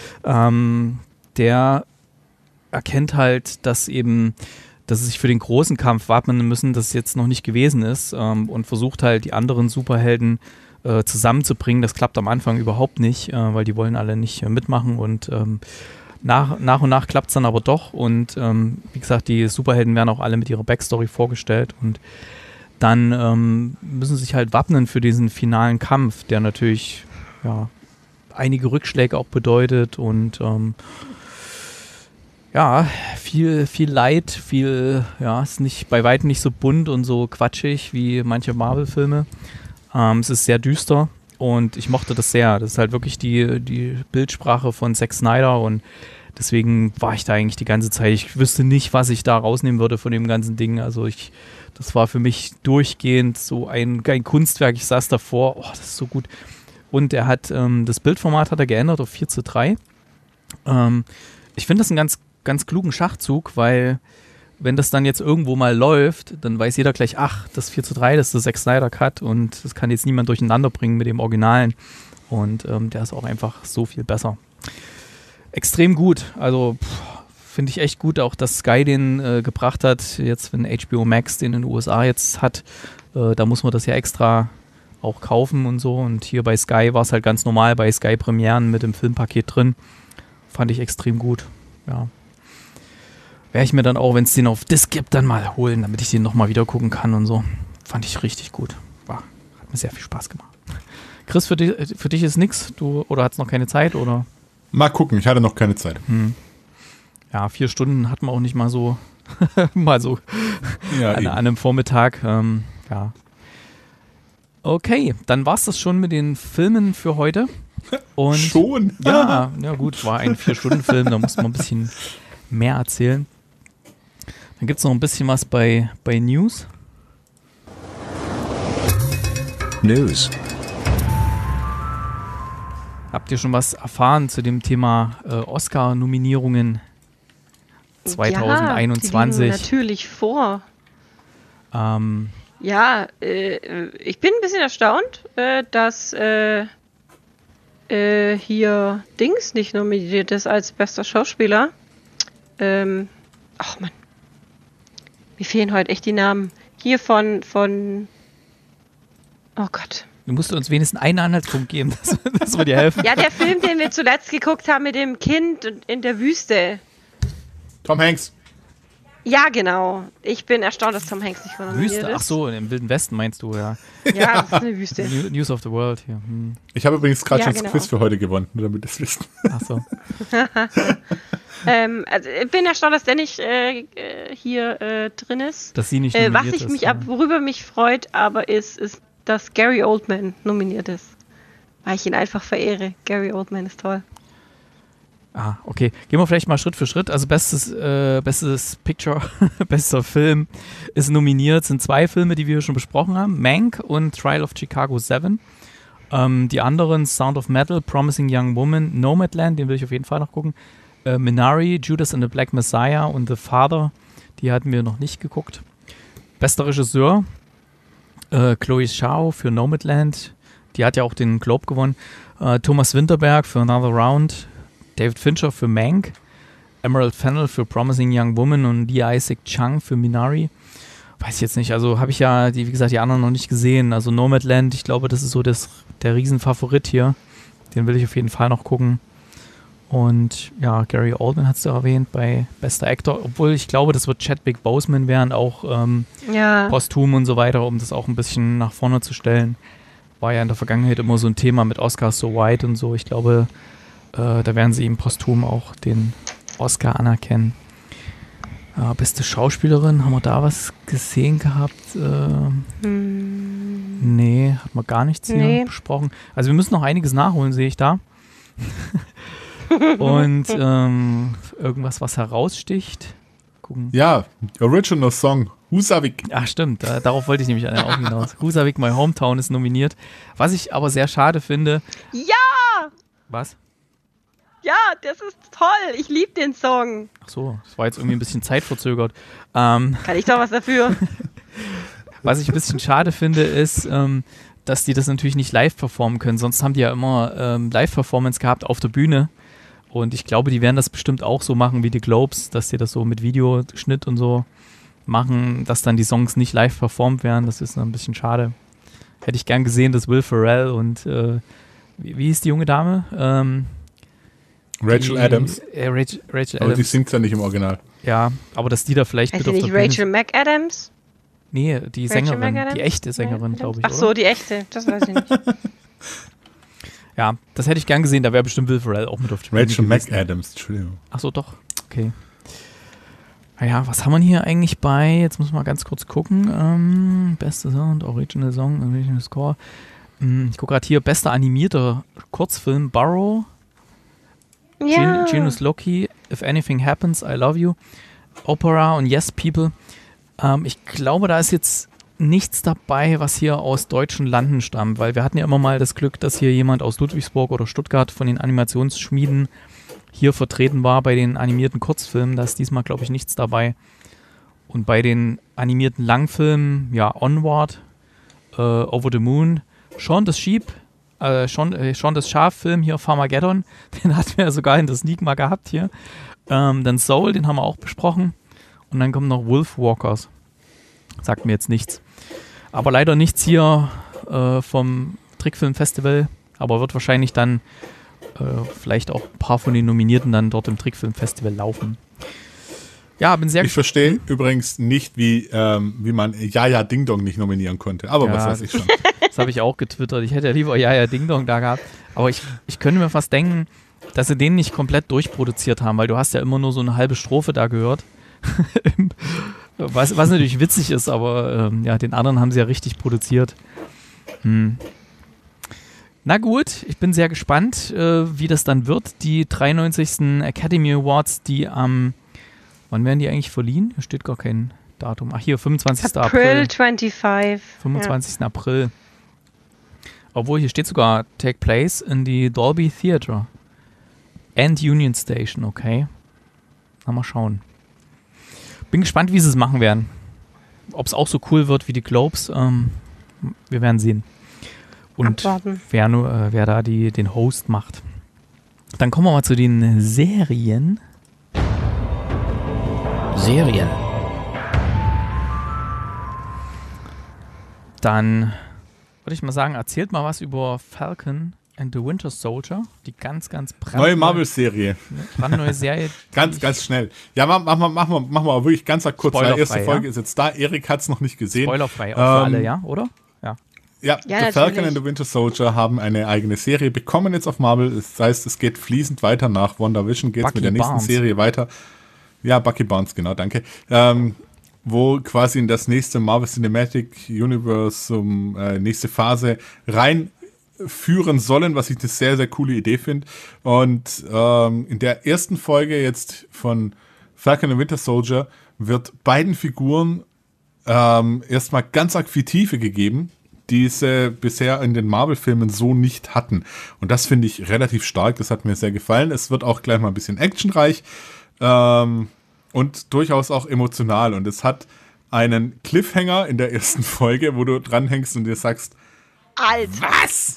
Der erkennt halt, dass sie sich für den großen Kampf wappnen müssen, das jetzt noch nicht gewesen ist, und versucht halt die anderen Superhelden zusammenzubringen. Das klappt am Anfang überhaupt nicht, weil die wollen alle nicht mitmachen und nach und nach klappt es dann aber doch und wie gesagt, die Superhelden werden auch alle mit ihrer Backstory vorgestellt und dann müssen sie sich halt wappnen für diesen finalen Kampf, der natürlich einige Rückschläge auch bedeutet und Ja, viel Leid, ist nicht bei weitem nicht so bunt und so quatschig wie manche Marvel-Filme. Es ist sehr düster und ich mochte das sehr. Das ist halt wirklich die Bildsprache von Zack Snyder und deswegen war ich da eigentlich die ganze Zeit. Ich wüsste nicht, was ich da rausnehmen würde von dem ganzen Ding. Also das war für mich durchgehend so ein Kunstwerk. Ich saß davor, das ist so gut. Und er hat, das Bildformat hat er geändert auf 4:3. Ich finde das einen ganz klugen Schachzug, weil wenn das dann jetzt irgendwo mal läuft, dann weiß jeder gleich, das 4:3, das ist der Zack Snyder Cut und das kann jetzt niemand durcheinander bringen mit dem Originalen. Und der ist auch einfach so viel besser. Extrem gut. Also finde ich echt gut, auch dass Sky den gebracht hat. Jetzt, wenn HBO Max den in den USA jetzt hat, da muss man das ja extra auch kaufen und so. Und hier bei Sky war es halt ganz normal, bei Sky Premieren mit dem Filmpaket drin. Fand ich extrem gut. Ja. Werde ich mir dann auch, wenn es den auf Disc gibt, dann mal holen, damit ich den nochmal wieder gucken kann und so. Fand ich richtig gut. Hat mir sehr viel Spaß gemacht. Chris, für dich ist nix? Oder hat es noch keine Zeit? Oder? Mal gucken, ich hatte noch keine Zeit. Ja, 4 Stunden hat man auch nicht mal so an einem Vormittag. Ja. Okay, dann war es das schon mit den Filmen für heute. Und schon? Ja, gut, war ein 4-Stunden-Film, da muss man ein bisschen mehr erzählen. Dann gibt es noch ein bisschen was bei News. Habt ihr schon was erfahren zu dem Thema Oscar-Nominierungen 2021? Ja, die liegen natürlich vor. Ja, ich bin ein bisschen erstaunt, dass hier Dings nicht nominiert ist als bester Schauspieler. Ach Mann. Mir fehlen heute echt die Namen. Hier von oh Gott. Du musst uns wenigstens einen Anhaltspunkt geben, das würde dir helfen. Ja, der Film, den wir zuletzt geguckt haben mit dem Kind in der Wüste. Tom Hanks. Ja, genau. Ich bin erstaunt, dass Tom Hanks nicht nominiert ist. Ach so, im Wilden Westen meinst du, ja. Ja, das ist eine Wüste. News of the World hier. Ich habe übrigens gerade schon das Quiz für heute gewonnen, nur damit ihr es wisst. Ach so. Also ich bin erstaunt, dass der nicht hier drin ist. Dass sie nicht nominiert ist. Worüber mich freut, aber ist, dass Gary Oldman nominiert ist. Weil ich ihn einfach verehre. Gary Oldman ist toll. Okay. Gehen wir vielleicht mal Schritt für Schritt. Also bestes Picture, bester Film ist nominiert. Sind 2 Filme, die wir hier schon besprochen haben. Mank und Trial of Chicago 7. Die anderen Sound of Metal, Promising Young Woman, Nomadland, den will ich auf jeden Fall noch gucken. Minari, Judas and the Black Messiah und The Father, die hatten wir noch nicht geguckt. Bester Regisseur, Chloe Zhao für Nomadland, die hat ja auch den Globe gewonnen. Thomas Winterberg für Another Round, David Fincher für Mank, Emerald Fennell für Promising Young Woman und Lee Isaac Chung für Minari. Weiß ich jetzt nicht, also habe ich ja, wie gesagt, die anderen noch nicht gesehen. Also Nomadland, ich glaube, das ist so der Riesenfavorit hier. Den will ich auf jeden Fall noch gucken. Und ja, Gary Oldman hast du erwähnt bei bester Actor, obwohl ich glaube, das wird Chadwick Boseman werden, auch posthum und so weiter, um das auch ein bisschen nach vorne zu stellen. War ja in der Vergangenheit immer so ein Thema mit Oscars so white und so. Ich glaube, da werden sie ihm posthum auch den Oscar anerkennen. Beste Schauspielerin, haben wir da was gesehen gehabt? Nee, hat man gar nichts hier besprochen. Also wir müssen noch einiges nachholen, sehe ich da. Und irgendwas, was heraussticht. Gucken. Ja, Original Song, Husavik. Ach stimmt, darauf wollte ich nämlich auch hinaus. Husavik, My Hometown ist nominiert. Was ich aber sehr schade finde. Ja! Was? Ja, das ist toll. Ich liebe den Song. Ach so, das war jetzt irgendwie ein bisschen zeitverzögert. Kann ich doch was dafür? Was ich ein bisschen schade finde, ist, dass die das natürlich nicht live performen können. Sonst haben die ja immer Live-Performance gehabt auf der Bühne. Und ich glaube, die werden das bestimmt auch so machen wie die Globes, dass die das so mit Videoschnitt und so machen, dass dann die Songs nicht live performt werden. Das ist ein bisschen schade. Hätte ich gern gesehen, dass Will Ferrell und wie hieß die junge Dame? Rachel Adams. Rachel Adams. Aber die singt ja nicht im Original. Ja, aber dass die da vielleicht mit auf der Bühne... Rachel McAdams? Nee, die Sängerin, die echte Sängerin, glaube ich. Ach so, die echte, das weiß ich nicht. Ja, das hätte ich gern gesehen, da wäre bestimmt Will Ferrell auch mit auf der Bühne Rachel McAdams, Entschuldigung. Ach so, doch, okay. Naja, was haben wir hier eigentlich bei, jetzt muss man ganz kurz gucken, beste Sound, Original Song, Original Score. Ich gucke gerade hier, bester animierter Kurzfilm, Burrow, Ja. Genius Loki, If Anything Happens, I Love You, Opera und Yes People. Ich glaube, da ist jetzt nichts dabei, was hier aus deutschen Landen stammt, weil wir hatten ja immer mal das Glück, dass hier jemand aus Ludwigsburg oder Stuttgart von den Animationsschmieden hier vertreten war bei den animierten Kurzfilmen. Da ist diesmal, glaube ich, nichts dabei. Und bei den animierten Langfilmen, ja, Onward, Over the Moon, Shaun das Schaf-Film hier, Farmageddon, den hatten wir ja sogar in der Sneak mal gehabt hier. Dann Soul, den haben wir auch besprochen. Und dann kommen noch Wolfwalkers. Sagt mir jetzt nichts. Aber leider nichts hier vom Trickfilmfestival. Aber wird wahrscheinlich dann vielleicht auch ein paar von den Nominierten dann dort im Trickfilmfestival laufen. Ja, bin sehr Ich verstehe übrigens nicht, wie man Jaja Ding Dong nicht nominieren konnte. Aber Ja, was weiß ich schon. Das habe ich auch getwittert. Ich hätte ja lieber Ja Ding Dong da gehabt. Aber ich könnte mir fast denken, dass sie den nicht komplett durchproduziert haben, weil du hast ja immer nur so eine halbe Strophe da gehört. was natürlich witzig ist, aber ja, den anderen haben sie ja richtig produziert. Na gut, ich bin sehr gespannt, wie das dann wird. Die 93. Academy Awards, die am, wann werden die eigentlich verliehen? Hier steht gar kein Datum. Ach hier, 25. April. 25. 25. April. Obwohl, hier steht sogar Take Place in the Dolby Theatre and Union Station, okay. Na, mal schauen. Bin gespannt, wie sie es machen werden. Ob es auch so cool wird wie die Globes. Wir werden sehen. Und Abwarten. wer da den Host macht. Dann kommen wir mal zu den Serien. Dann würde ich mal sagen, erzählt mal was über Falcon and the Winter Soldier. Die ganz Neue Marvel-Serie. brandneue Serie. Ganz schnell. Ja, mach mal wirklich ganz kurz. Die erste Folge ist jetzt da. Erik hat es noch nicht gesehen. Spoilerfrei, auch für alle, ja, oder? Ja, Ja, The Falcon natürlich. and the Winter Soldier haben eine eigene Serie bekommen jetzt auf Marvel. Das heißt, es geht fließend weiter. Nach WandaVision geht es mit der nächsten Barnes. Serie weiter. Ja, Bucky Barnes, genau, danke. Wo quasi in das nächste Marvel Cinematic Universum, nächste Phase reinführen sollen, was ich eine sehr, sehr coole Idee finde. Und in der ersten Folge jetzt von Falcon and Winter Soldier wird beiden Figuren erstmal ganz arg viel Tiefe gegeben, die sie bisher in den Marvel-Filmen so nicht hatten. Und das finde ich relativ stark, das hat mir sehr gefallen. Es wird auch gleich mal ein bisschen actionreich und durchaus auch emotional. Und es hat einen Cliffhanger in der ersten Folge, wo du dranhängst und dir sagst, Alter. was?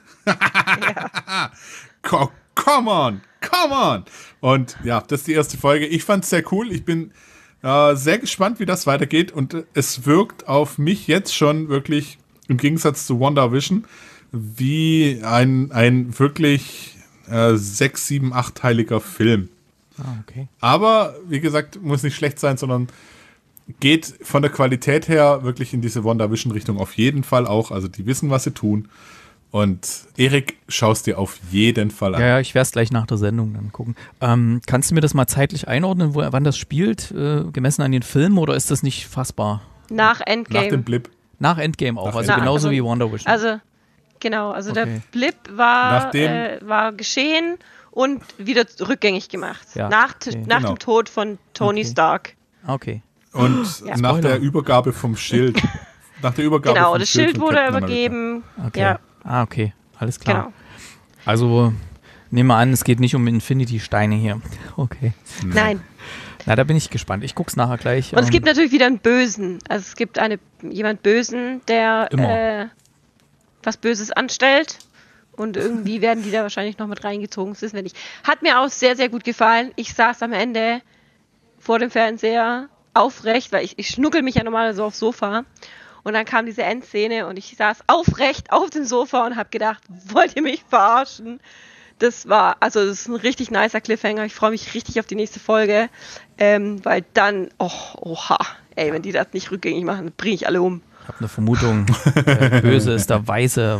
Come on. Und ja, das ist die erste Folge. Ich fand es sehr cool. Ich bin sehr gespannt, wie das weitergeht. Und es wirkt auf mich jetzt schon wirklich im Gegensatz zu WandaVision wie ein wirklich 6, 7, 8-teiliger Film. Okay. Aber, wie gesagt, muss nicht schlecht sein, sondern geht von der Qualität her wirklich in diese WandaVision-Richtung auf jeden Fall auch. Also die wissen, was sie tun. Und Erik, schaust dir auf jeden Fall an. Ja, ich werde es gleich nach der Sendung dann gucken. Kannst du mir das mal zeitlich einordnen, wann das spielt, gemessen an den Filmen, oder ist das nicht fassbar? Nach Endgame. Nach dem Blip. Nach Endgame auch, also Na, genauso also- wie WandaVision. Also, genau, also der Okay. Blip war Nachdem- geschehen und wieder rückgängig gemacht. Ja, Nach okay. nach Genau. dem Tod von Tony Okay. Stark. Okay. Und Ja. nach Spoiler. der Übergabe vom Schild. Nach der Übergabe Genau, vom das Schild von wurde Captain America. übergeben. Okay. Ja, Okay, alles klar. genau. Also, nehmen wir an, es geht nicht um Infinity-Steine hier. Okay. Nein. Na, da bin ich gespannt. Ich guck's nachher gleich. Und es gibt natürlich wieder einen Bösen. Also es gibt jemand Bösen, der Immer. was Böses anstellt. Und irgendwie werden die da wahrscheinlich noch mit reingezogen. Das wissen wir nicht. Hat mir auch sehr, sehr gut gefallen. Ich saß am Ende vor dem Fernseher aufrecht, weil ich schnuckel mich ja normalerweise so aufs Sofa. Und dann kam diese Endszene und ich saß aufrecht auf dem Sofa und habe gedacht, wollt ihr mich verarschen? Das ist ein richtig nicer Cliffhanger. Ich freue mich richtig auf die nächste Folge, weil dann, oha, ey, wenn die das nicht rückgängig machen, bringe ich alle um. Ich habe eine Vermutung. Der Böse ist der weiße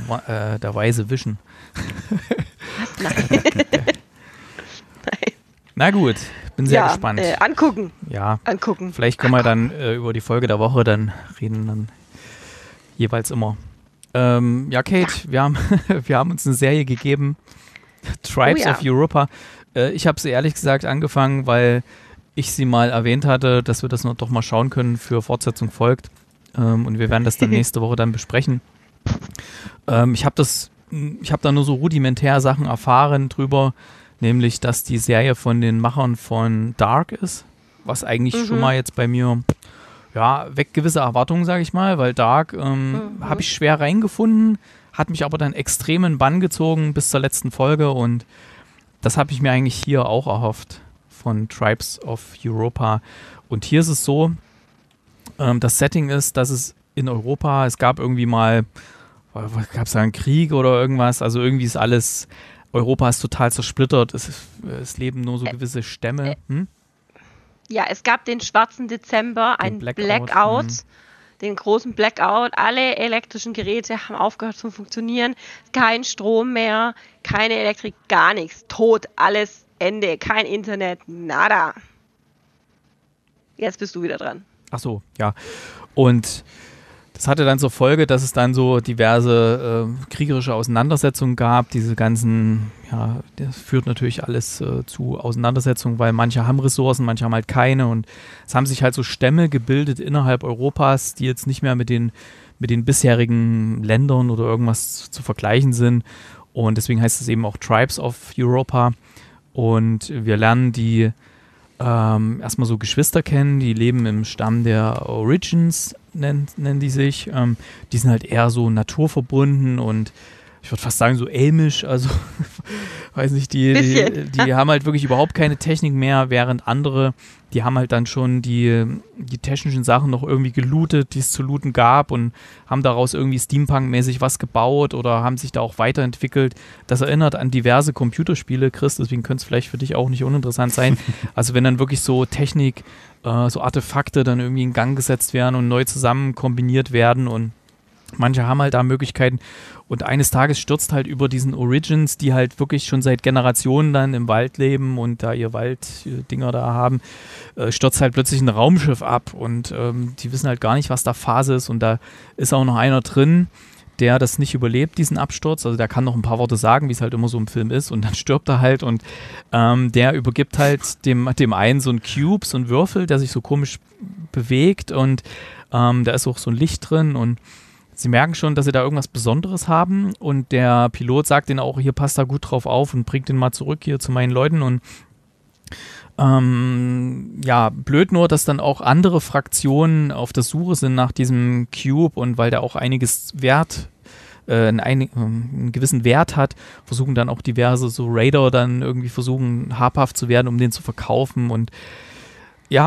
Vision. Nein. Nein. Na gut, bin sehr gespannt. Angucken. Ja, angucken. Vielleicht können wir dann über die Folge der Woche dann reden, dann jeweils immer. Ja, Kate, wir haben uns eine Serie gegeben, Tribes of Europa. Ich habe sie ehrlich gesagt angefangen, weil ich sie mal erwähnt hatte, dass wir das doch mal schauen können, für Fortsetzung folgt. Und wir werden das dann nächste Woche dann besprechen. Ich habe da nur so rudimentär Sachen erfahren drüber, nämlich, dass die Serie von den Machern von Dark ist, was eigentlich schon mal jetzt bei mir, weckt gewisse Erwartungen, sage ich mal, weil Dark habe ich schwer reingefunden, hat mich aber dann extrem in den Bann gezogen bis zur letzten Folge und das habe ich mir eigentlich hier auch erhofft von Tribes of Europa. Und hier ist es so, das Setting ist, dass es in Europa, es gab irgendwie mal, gab es da einen Krieg oder irgendwas, also irgendwie ist alles, Europa ist total zersplittert, es leben nur so gewisse Stämme. Ja, es gab den schwarzen Dezember, ein Blackout, den großen Blackout, alle elektrischen Geräte haben aufgehört zu funktionieren, kein Strom mehr, keine Elektrik, gar nichts, tot, alles Ende, kein Internet, nada. Jetzt bist du wieder dran. Ach so, ja. Und das hatte dann zur Folge, dass es dann so diverse kriegerische Auseinandersetzungen gab. Diese ganzen, das führt natürlich alles zu Auseinandersetzungen, weil manche haben Ressourcen, manche haben halt keine. Und es haben sich halt so Stämme gebildet innerhalb Europas, die jetzt nicht mehr mit den bisherigen Ländern oder irgendwas zu vergleichen sind. Und deswegen heißt es eben auch Tribes of Europa. Und wir lernen die erstmal so Geschwister kennen, die leben im Stamm der Origins, nennen die sich. Die sind halt eher so naturverbunden und ich würde fast sagen so elmisch, also weiß nicht, die haben halt wirklich überhaupt keine Technik mehr, während andere, die haben halt dann schon die technischen Sachen noch irgendwie gelootet, die es zu looten gab und haben daraus irgendwie Steampunk-mäßig was gebaut oder haben sich da auch weiterentwickelt. Das erinnert an diverse Computerspiele, Chris, deswegen könnte es vielleicht für dich auch nicht uninteressant sein. Also wenn dann wirklich so Technik, so Artefakte dann irgendwie in Gang gesetzt werden und neu zusammen kombiniert werden und manche haben halt da Möglichkeiten und eines Tages stürzt halt über diesen Origins, die halt wirklich schon seit Generationen dann im Wald leben und da ihr Walddinger da haben, stürzt halt plötzlich ein Raumschiff ab und die wissen halt gar nicht, was da Phase ist und da ist auch noch einer drin, der das nicht überlebt, diesen Absturz, also der kann noch ein paar Worte sagen, wie es halt immer so im Film ist und dann stirbt er halt und der übergibt halt dem einen so ein Cube, so ein Würfel, der sich so komisch bewegt und da ist auch so ein Licht drin und sie merken schon, dass sie da irgendwas Besonderes haben und der Pilot sagt ihnen auch, hier passt da gut drauf auf und bringt den mal zurück hier zu meinen Leuten und blöd nur, dass dann auch andere Fraktionen auf der Suche sind nach diesem Cube und weil der auch einiges einen gewissen Wert hat, versuchen dann auch diverse so Raider dann irgendwie versuchen habhaft zu werden, um den zu verkaufen und ich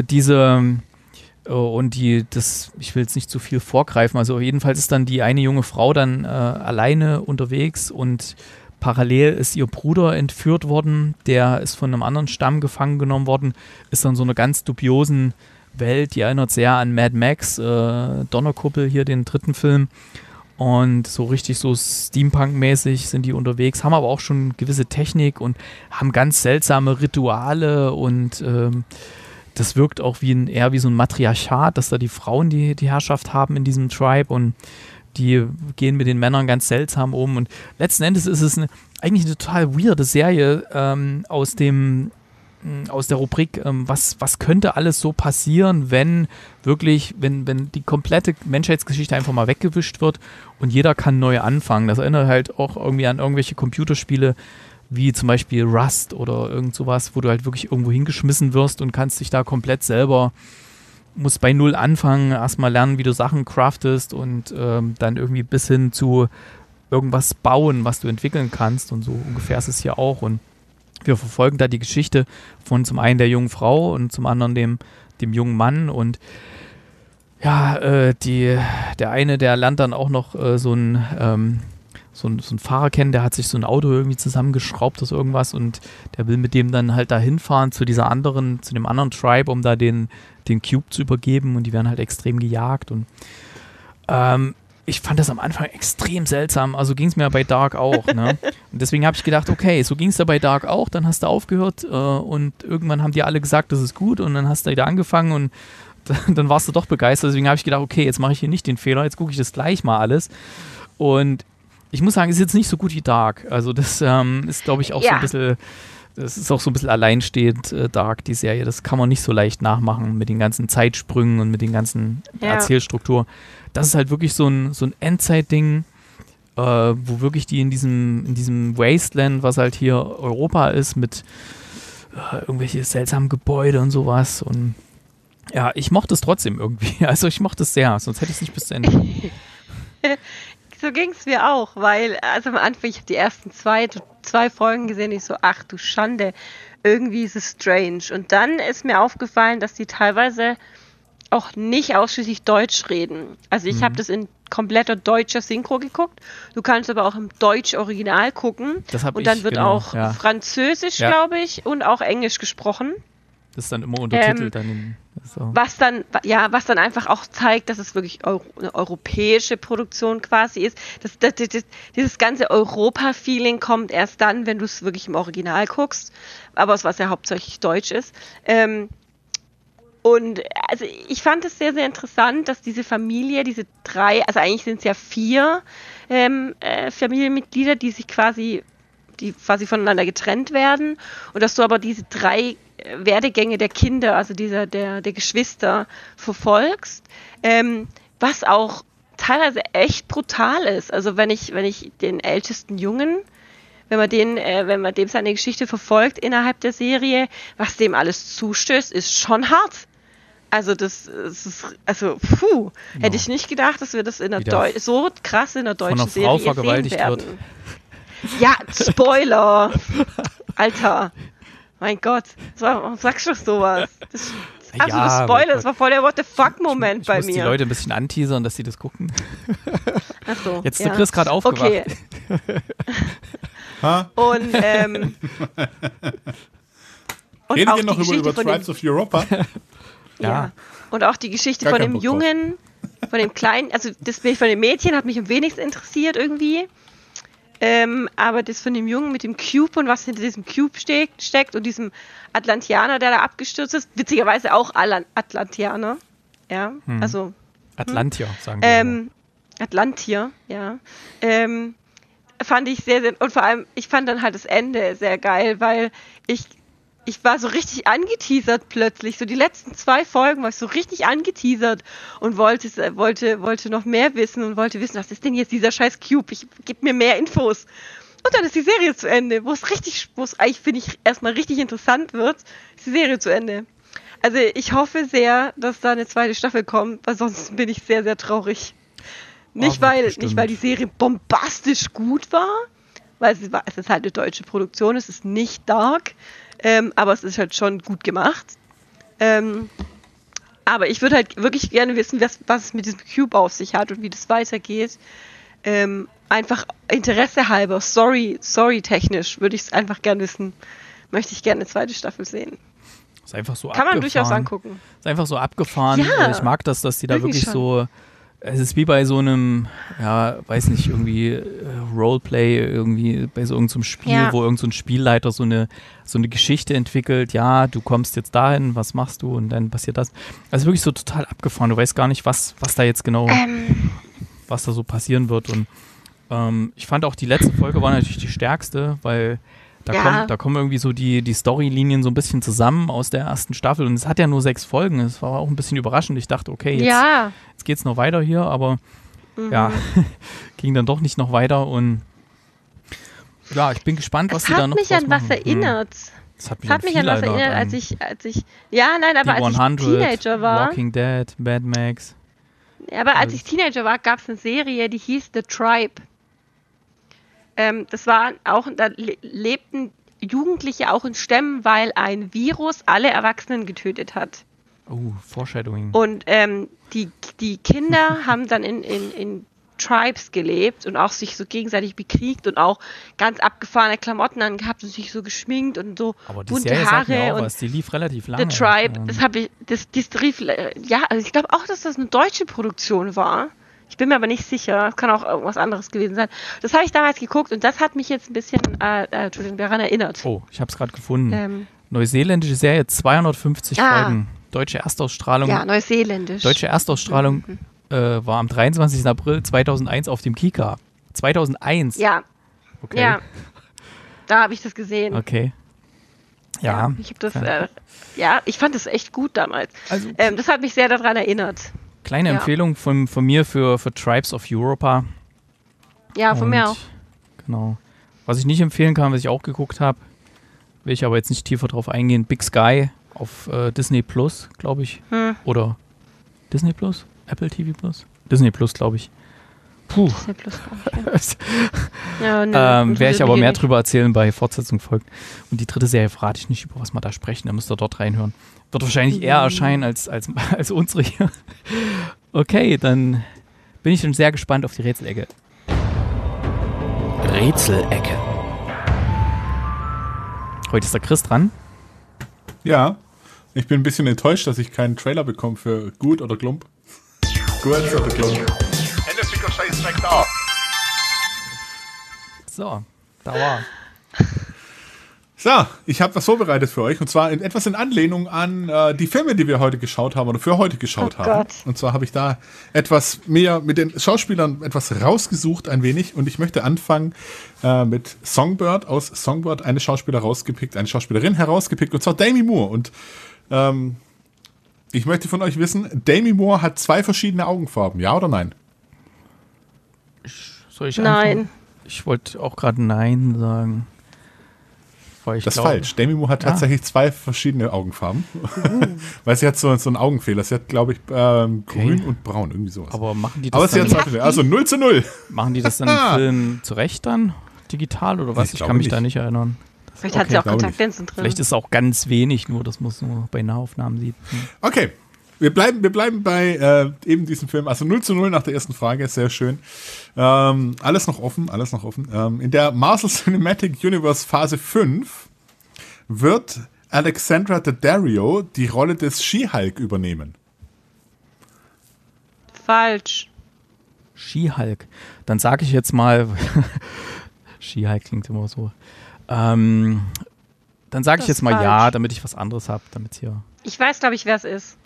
will jetzt nicht zu viel vorgreifen, also jedenfalls ist dann die eine junge Frau dann alleine unterwegs und parallel ist ihr Bruder entführt worden, der ist von einem anderen Stamm gefangen genommen worden, ist dann so einer ganz dubiosen Welt, die erinnert sehr an Mad Max, Donnerkuppel hier, den dritten Film und so richtig so Steampunk-mäßig sind die unterwegs, haben aber auch schon gewisse Technik und haben ganz seltsame Rituale und das wirkt auch eher wie so ein Matriarchat, dass da die Frauen die Herrschaft haben in diesem Tribe und die gehen mit den Männern ganz seltsam um. Und letzten Endes ist es eigentlich eine total weirde Serie aus der Rubrik, was könnte alles so passieren, wenn die komplette Menschheitsgeschichte einfach mal weggewischt wird und jeder kann neu anfangen. Das erinnert halt auch irgendwie an irgendwelche Computerspiele, wie zum Beispiel Rust oder irgend sowas, wo du halt wirklich irgendwo hingeschmissen wirst und kannst dich da komplett selber, musst bei Null anfangen, erstmal lernen, wie du Sachen craftest und dann irgendwie bis hin zu irgendwas bauen, was du entwickeln kannst und so ungefähr ist es hier auch und wir verfolgen da die Geschichte von zum einen der jungen Frau und zum anderen dem jungen Mann und der eine, der lernt dann auch noch so ein Fahrer kennen, der hat sich so ein Auto irgendwie zusammengeschraubt aus irgendwas und der will mit dem dann halt da hinfahren zu dem anderen Tribe, um da den Cube zu übergeben und die werden halt extrem gejagt und ich fand das am Anfang extrem seltsam. Also ging es mir bei Dark auch. Ne? Und deswegen habe ich gedacht, okay, so ging es da bei Dark auch. Dann hast du aufgehört und irgendwann haben die alle gesagt, das ist gut. Und dann hast du wieder angefangen und dann warst du doch begeistert. Deswegen habe ich gedacht, okay, jetzt mache ich hier nicht den Fehler. Jetzt gucke ich das gleich mal alles. Und ich muss sagen, es ist jetzt nicht so gut wie Dark. Also das ist, glaube ich, auch so ein bisschen... Das ist auch so ein bisschen alleinstehend, Dark, die Serie. Das kann man nicht so leicht nachmachen mit den ganzen Zeitsprüngen und mit den ganzen Erzählstruktur. Das ist halt wirklich so ein Endzeit-Ding, wo wirklich die in diesem Wasteland, was halt hier Europa ist, mit irgendwelche seltsamen Gebäude und sowas. Und ja, ich mochte es trotzdem irgendwie. Also ich mochte es sehr, sonst hätte ich es nicht bis zu Ende. So ging es mir auch, weil, also am Anfang, ich habe die ersten zwei Folgen gesehen, ich so, ach du Schande, irgendwie ist es strange. Und dann ist mir aufgefallen, dass die teilweise auch nicht ausschließlich Deutsch reden. Also ich habe das in kompletter deutscher Synchro geguckt. Du kannst aber auch im Deutsch-Original gucken. Und dann wird auch Französisch, glaube ich, und auch Englisch gesprochen. Das ist dann immer untertitelt. Dann so. Was dann einfach auch zeigt, dass es wirklich eine europäische Produktion quasi ist. Dieses ganze Europa-Feeling kommt erst dann, wenn du es wirklich im Original guckst. Aber was ja hauptsächlich Deutsch ist. Und also ich fand es sehr, sehr interessant, dass diese Familie, diese drei, also eigentlich sind es ja 4 Familienmitglieder, die quasi voneinander getrennt werden. Und dass du aber diese 3 Werdegänge der Kinder, also der Geschwister verfolgst, was auch teilweise echt brutal ist. Also wenn ich den ältesten Jungen, wenn man dem seine Geschichte verfolgt innerhalb der Serie, was dem alles zustößt, ist schon hart. Also hätte ich nicht gedacht, dass wir das so krass in der deutschen Serie sehen werden. Ja, Spoiler! Alter! Mein Gott, warum sagst du sowas? Das ist absoluter Spoiler, das war voll der What-the-fuck-Moment bei mir. Ich muss die Leute ein bisschen anteasern, dass sie das gucken. Ach so, jetzt ist der Chris gerade aufgewacht. Okay. Und, Redet ihr noch über Tribes of Europa? Ja. Und auch die Geschichte von dem Jungen, von dem Kleinen, also das von dem Mädchen hat mich am wenigsten interessiert irgendwie. Aber das von dem Jungen mit dem Cube und was hinter diesem Cube steckt und diesem Atlantianer, der da abgestürzt ist, witzigerweise auch Atlantianer. Ja, also. Atlantier, sagen wir. Atlantier, ja. Fand ich sehr, sehr, und vor allem, ich fand dann halt das Ende sehr geil, weil ich war so richtig angeteasert plötzlich. So die letzten 2 Folgen war ich so richtig angeteasert und wollte noch mehr wissen und wollte wissen, was ist denn jetzt dieser scheiß Cube? Gib mir mehr Infos. Und dann ist die Serie zu Ende, wo es eigentlich, finde ich, erstmal richtig interessant wird, ist die Serie zu Ende. Also ich hoffe sehr, dass da eine 2. Staffel kommt, weil sonst bin ich sehr, sehr traurig. Nicht weil die Serie bombastisch gut war, weil es ist halt eine deutsche Produktion, es ist nicht Dark, aber es ist halt schon gut gemacht. Aber ich würde halt wirklich gerne wissen, was es mit diesem Cube auf sich hat und wie das weitergeht. Einfach Interesse halber, story-technisch würde ich es einfach gerne wissen. Möchte ich gerne eine 2. Staffel sehen. Ist einfach so Kann man durchaus angucken. Ist einfach so abgefahren. Ja, ich mag das, dass die da wirklich so... Es ist wie bei so einem, weiß nicht, irgendwie Roleplay, irgendwie bei so irgendeinem Spiel, wo irgend so ein Spielleiter so eine Geschichte entwickelt. Ja, du kommst jetzt dahin, was machst du? Und dann passiert das. Also wirklich so total abgefahren. Du weißt gar nicht, was da jetzt genau, was da so passieren wird. Und ich fand auch, die letzte Folge war natürlich die stärkste, weil da kommen irgendwie so die Storylinien so ein bisschen zusammen aus der ersten Staffel. Und es hat ja nur 6 Folgen. Es war auch ein bisschen überraschend. Ich dachte, okay, jetzt geht's noch weiter hier, aber ging dann doch nicht noch weiter. Und ja, ich bin gespannt, was die da noch draus machen. Es hat mich an was erinnert. Es hat mich an was erinnert, als ich als ich Teenager war. Walking Dead, Mad Max. Ja, aber als ich Teenager war, gab es eine Serie, die hieß The Tribe. Das war auch, da lebten Jugendliche auch in Stämmen, weil ein Virus alle Erwachsenen getötet hat. Oh, Foreshadowing. Und die Kinder haben dann in Tribes gelebt und auch sich so gegenseitig bekriegt und auch ganz abgefahrene Klamotten angehabt und sich so geschminkt und so aber die bunte Serie Haare. Sagt mir auch und was. Die lief relativ lange. The Tribe, das rief, also ich glaube auch, dass das eine deutsche Produktion war. Ich bin mir aber nicht sicher. Es kann auch irgendwas anderes gewesen sein. Das habe ich damals geguckt und das hat mich jetzt ein bisschen daran erinnert. Oh, ich habe es gerade gefunden. Neuseeländische Serie, 250 Folgen. Deutsche Erstausstrahlung. Ja, neuseeländisch. Deutsche Erstausstrahlung war am 23. April 2001 auf dem Kika. 2001? Ja. Okay. Ja. Da habe ich das gesehen. Okay. Ja. Ich habe das, ich fand das echt gut damals. Also, das hat mich sehr daran erinnert. kleine Empfehlung von mir für Tribes of Europa. Ja, von mir auch. Genau. Was ich nicht empfehlen kann, was ich auch geguckt habe, will ich aber jetzt nicht tiefer drauf eingehen. Big Sky auf Disney Plus, glaube ich. Oder Disney Plus? Apple TV Plus? Disney Plus, glaube ich. Puh. Disney Plus, werde ich aber mehr drüber erzählen bei Fortsetzung folgt. Und die dritte Serie verrate ich nicht, über was wir da sprechen. Da müsst ihr dort reinhören. Wird wahrscheinlich eher erscheinen als unsere hier. Okay, dann bin ich schon sehr gespannt auf die Rätselecke. Rätselecke. Heute ist der Chris dran. Ja, ich bin ein bisschen enttäuscht, dass ich keinen Trailer bekomme für Gut oder Klump. Gut oder Klump. So, da war. So, ich habe was vorbereitet für euch und zwar etwas in Anlehnung an die Filme, die wir heute geschaut haben oder für heute geschaut haben. Gott. Und zwar habe ich da etwas mehr mit den Schauspielern etwas rausgesucht ein wenig und ich möchte anfangen mit Songbird, aus Songbird eine Schauspielerin herausgepickt und zwar Demi Moore und ich möchte von euch wissen, Demi Moore hat 2 verschiedene Augenfarben, ja oder nein? Soll ich Nein. anfangen? Ich wollte auch gerade Nein sagen. Weil ich Das ist glaube, falsch. Demi Moore hat tatsächlich 2 verschiedene Augenfarben. Weil sie hat so einen Augenfehler. Sie hat, glaube ich, grün und braun, irgendwie sowas. Aber machen die Aber das sie hat dann, 2 also 0:0. machen die das dann im Film zurecht dann? Digital oder was? Ich Ich glaube kann mich nicht. da nicht erinnern. Vielleicht hat sie auch glaube nicht. Kontaktlinsen drin. Vielleicht ist es auch ganz wenig, nur das muss nur bei Nahaufnahmen sieht. Okay. Wir bleiben bei eben diesem Film. Also 0:0 nach der ersten Frage. Sehr schön. Alles noch offen. In der Marvel Cinematic Universe Phase 5 wird Alexandra Daddario die Rolle des She-Hulk übernehmen. Falsch. She-Hulk. Dann sage ich jetzt mal, She-Hulk klingt immer so. Dann sage ich Das jetzt mal ist ja, falsch. damit ich was anderes habe, damit hier. Ich weiß, glaube ich, wer es ist.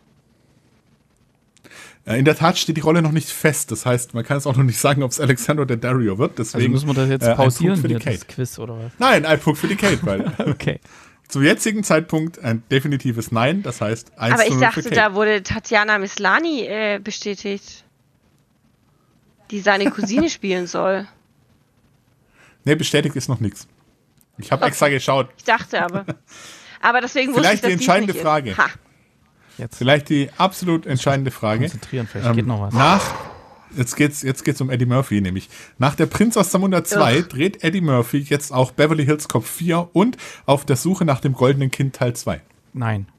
In der Tat steht die Rolle noch nicht fest. Das heißt, man kann es auch noch nicht sagen, ob es Alexandra Daddario wird. Also Deswegen müssen wir das jetzt ein pausieren, Punkt für die hier, das Kate. Quiz oder was? Nein, ein Punkt für die Kate, weil Okay. zum jetzigen Zeitpunkt ein definitives Nein. Das heißt 1:0 Aber ich für dachte, Kate. da wurde Tatjana Mislani bestätigt, die seine Cousine spielen soll. Nee, bestätigt ist noch nichts. Ich habe extra geschaut. Ich dachte aber. Aber deswegen wusste ich, Vielleicht dass die entscheidende nicht Frage. Ist. Ha. Jetzt Vielleicht die absolut entscheidende Frage. konzentrieren, vielleicht geht noch was. Jetzt geht's um Eddie Murphy, nämlich. Nach Der Prinz aus Zamunda 2 dreht Eddie Murphy jetzt auch Beverly Hills Cop 4 und Auf der Suche nach dem goldenen Kind Teil 2. Nein.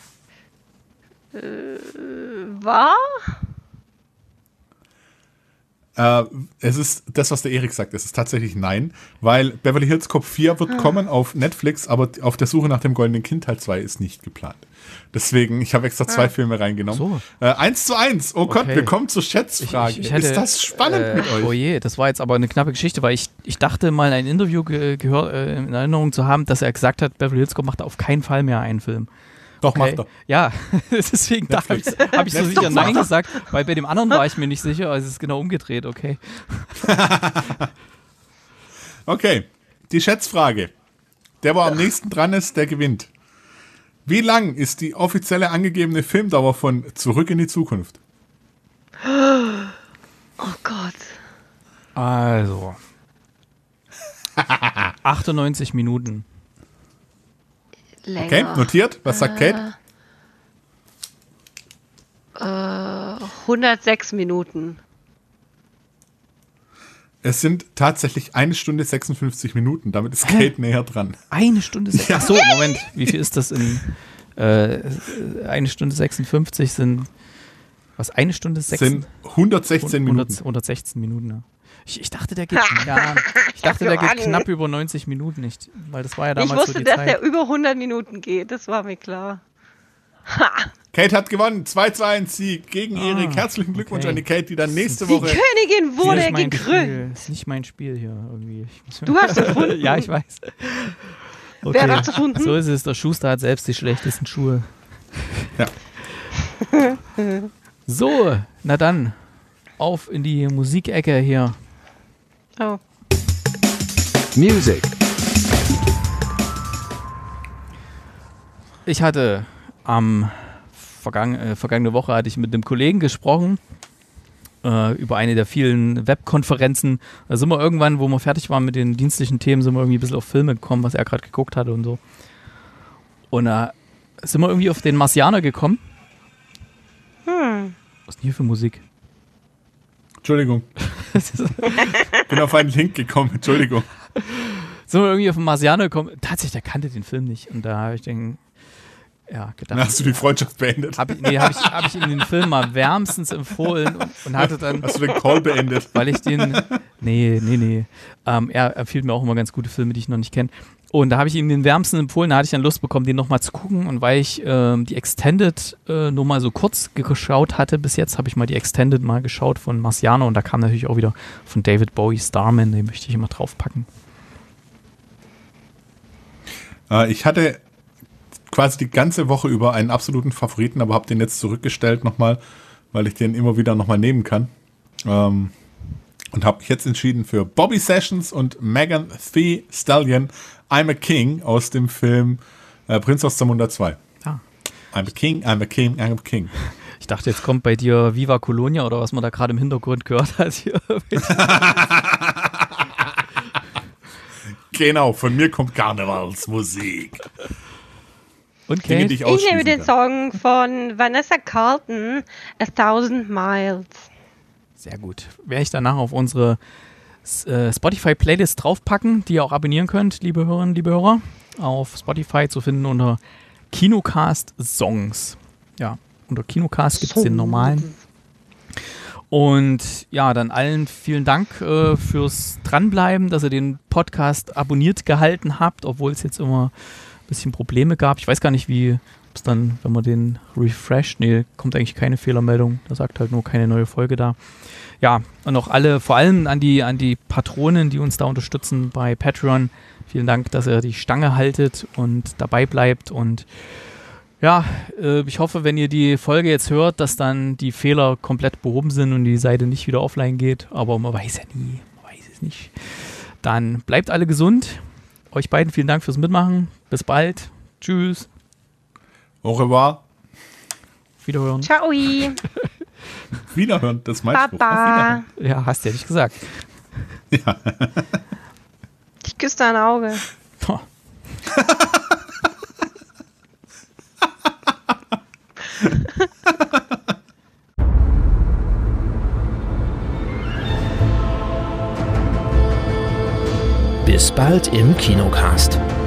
War? Es ist das, was der Erik sagt, es ist tatsächlich nein, weil Beverly Hills Cop 4 wird kommen auf Netflix, aber Auf der Suche nach dem goldenen Kind Teil 2 ist nicht geplant. Deswegen, ich habe extra 2 Filme reingenommen. So. 1:1. Oh Gott, Okay. wir kommen zur Schätzfrage. Ich hätte, ist das spannend mit euch? Oh je, das war jetzt aber eine knappe Geschichte, weil ich dachte mal ein Interview in Erinnerung zu haben, dass er gesagt hat, Beverly Hills Cop macht auf keinen Fall mehr einen Film. Doch, macht er. Ja, deswegen habe ich so sicher Nein gesagt, weil bei dem anderen war ich mir nicht sicher, also es ist genau umgedreht, okay. Okay, die Schätzfrage. Der, wo am nächsten dran ist, der gewinnt. Wie lang ist die offizielle angegebene Filmdauer von Zurück in die Zukunft? Oh Gott. Also 98 Minuten. Länger. Okay, notiert. Was sagt Kate? 106 Minuten. Es sind tatsächlich 1 Stunde 56 Minuten. Damit ist Kate näher dran. 1 Stunde 6. Ja. Ach so, Moment. Wie viel ist das in 1 Stunde 56 sind was? 1 Stunde 6? Sind 116 Minuten. 116 Minuten, ja. Ich dachte, der geht, der geht knapp über 90 Minuten nicht, weil das war ja damals Ich wusste, so die dass Zeit. der über 100 Minuten geht, das war mir klar. Ha! Kate hat gewonnen. 2-1 Sieg gegen Erik. Herzlichen Glückwunsch an die Kate, die dann nächste Die Woche... Königin wurde gekrönt. Das ist nicht mein Spiel hier irgendwie. Du hast erfunden. Ja, ich weiß. Okay. Wer hat's erfunden? So ist es. Der Schuster hat selbst die schlechtesten Schuhe. Ja. So, na dann. Auf in die Musikecke hier. Oh. Music. Ich hatte vergangene Woche hatte ich mit einem Kollegen gesprochen über eine der vielen Webkonferenzen. Da sind wir irgendwann, wo wir fertig waren mit den dienstlichen Themen, sind wir irgendwie ein bisschen auf Filme gekommen, was er gerade geguckt hatte und so. Und da sind wir irgendwie auf den Marsianer gekommen. Was ist denn hier für Musik? Entschuldigung. Bin auf einen Link gekommen, Entschuldigung. Sind wir irgendwie auf den Marsianer gekommen. Tatsächlich, der kannte den Film nicht. Und da habe ich gedacht, Dann hast du die Freundschaft beendet. Hab ich ihm den Film mal wärmstens empfohlen und hatte dann... Hast du den Call beendet? Weil ich den... Nee. Er empfiehlt mir auch immer ganz gute Filme, die ich noch nicht kenne. Und da habe ich ihm den wärmsten empfohlen, da hatte ich dann Lust bekommen, den nochmal zu gucken. Und weil ich die Extended nur mal so kurz geschaut hatte bis jetzt, habe ich mal die Extended mal geschaut von Marciano. Und da kam natürlich auch wieder von David Bowie Starman, den möchte ich immer draufpacken. Ich hatte quasi die ganze Woche über einen absoluten Favoriten, aber habe den jetzt zurückgestellt nochmal, weil ich den immer wieder nochmal nehmen kann. Und habe mich jetzt entschieden für Bobby Sessions und Megan Thee Stallion, I'm a King aus dem Film Prinz aus Zamunda 2. Ah. I'm a King, I'm a King, I'm a King. Ich dachte, jetzt kommt bei dir Viva Colonia oder was man da gerade im Hintergrund gehört hat. Hier. Genau, von mir kommt Karnevalsmusik. Und Dinge, Kate? die ich Ich nehme den ausschließen Song von Vanessa Carlton, 1000 Miles. Sehr gut. Werde ich danach auf unsere Spotify-Playlist draufpacken, die ihr auch abonnieren könnt, liebe Hörerinnen, liebe Hörer. Auf Spotify zu finden unter Kinocast Songs. Ja, unter Kinocast gibt es den normalen. Und ja, dann allen vielen Dank fürs Dranbleiben, dass ihr den Podcast abonniert gehalten habt, obwohl es jetzt immer ein bisschen Probleme gab. Ich weiß gar nicht, wie es dann, wenn man den refresht, kommt eigentlich keine Fehlermeldung. Da sagt halt nur keine neue Folge da. Ja, und auch alle, vor allem an die Patronen, die uns da unterstützen bei Patreon. Vielen Dank, dass ihr die Stange haltet und dabei bleibt. Und ja, ich hoffe, wenn ihr die Folge jetzt hört, dass dann die Fehler komplett behoben sind und die Seite nicht wieder offline geht. Aber man weiß ja nie, man weiß es nicht. Dann bleibt alle gesund. Euch beiden vielen Dank fürs Mitmachen. Bis bald. Tschüss. Au revoir. Wiederhören. Ciao. Wiederhören, das ist mein Spruch. Auf Baba. Ja, hast du ja nicht gesagt. Ja. Ich küsse dein Auge. Oh. Bis bald im Kinocast.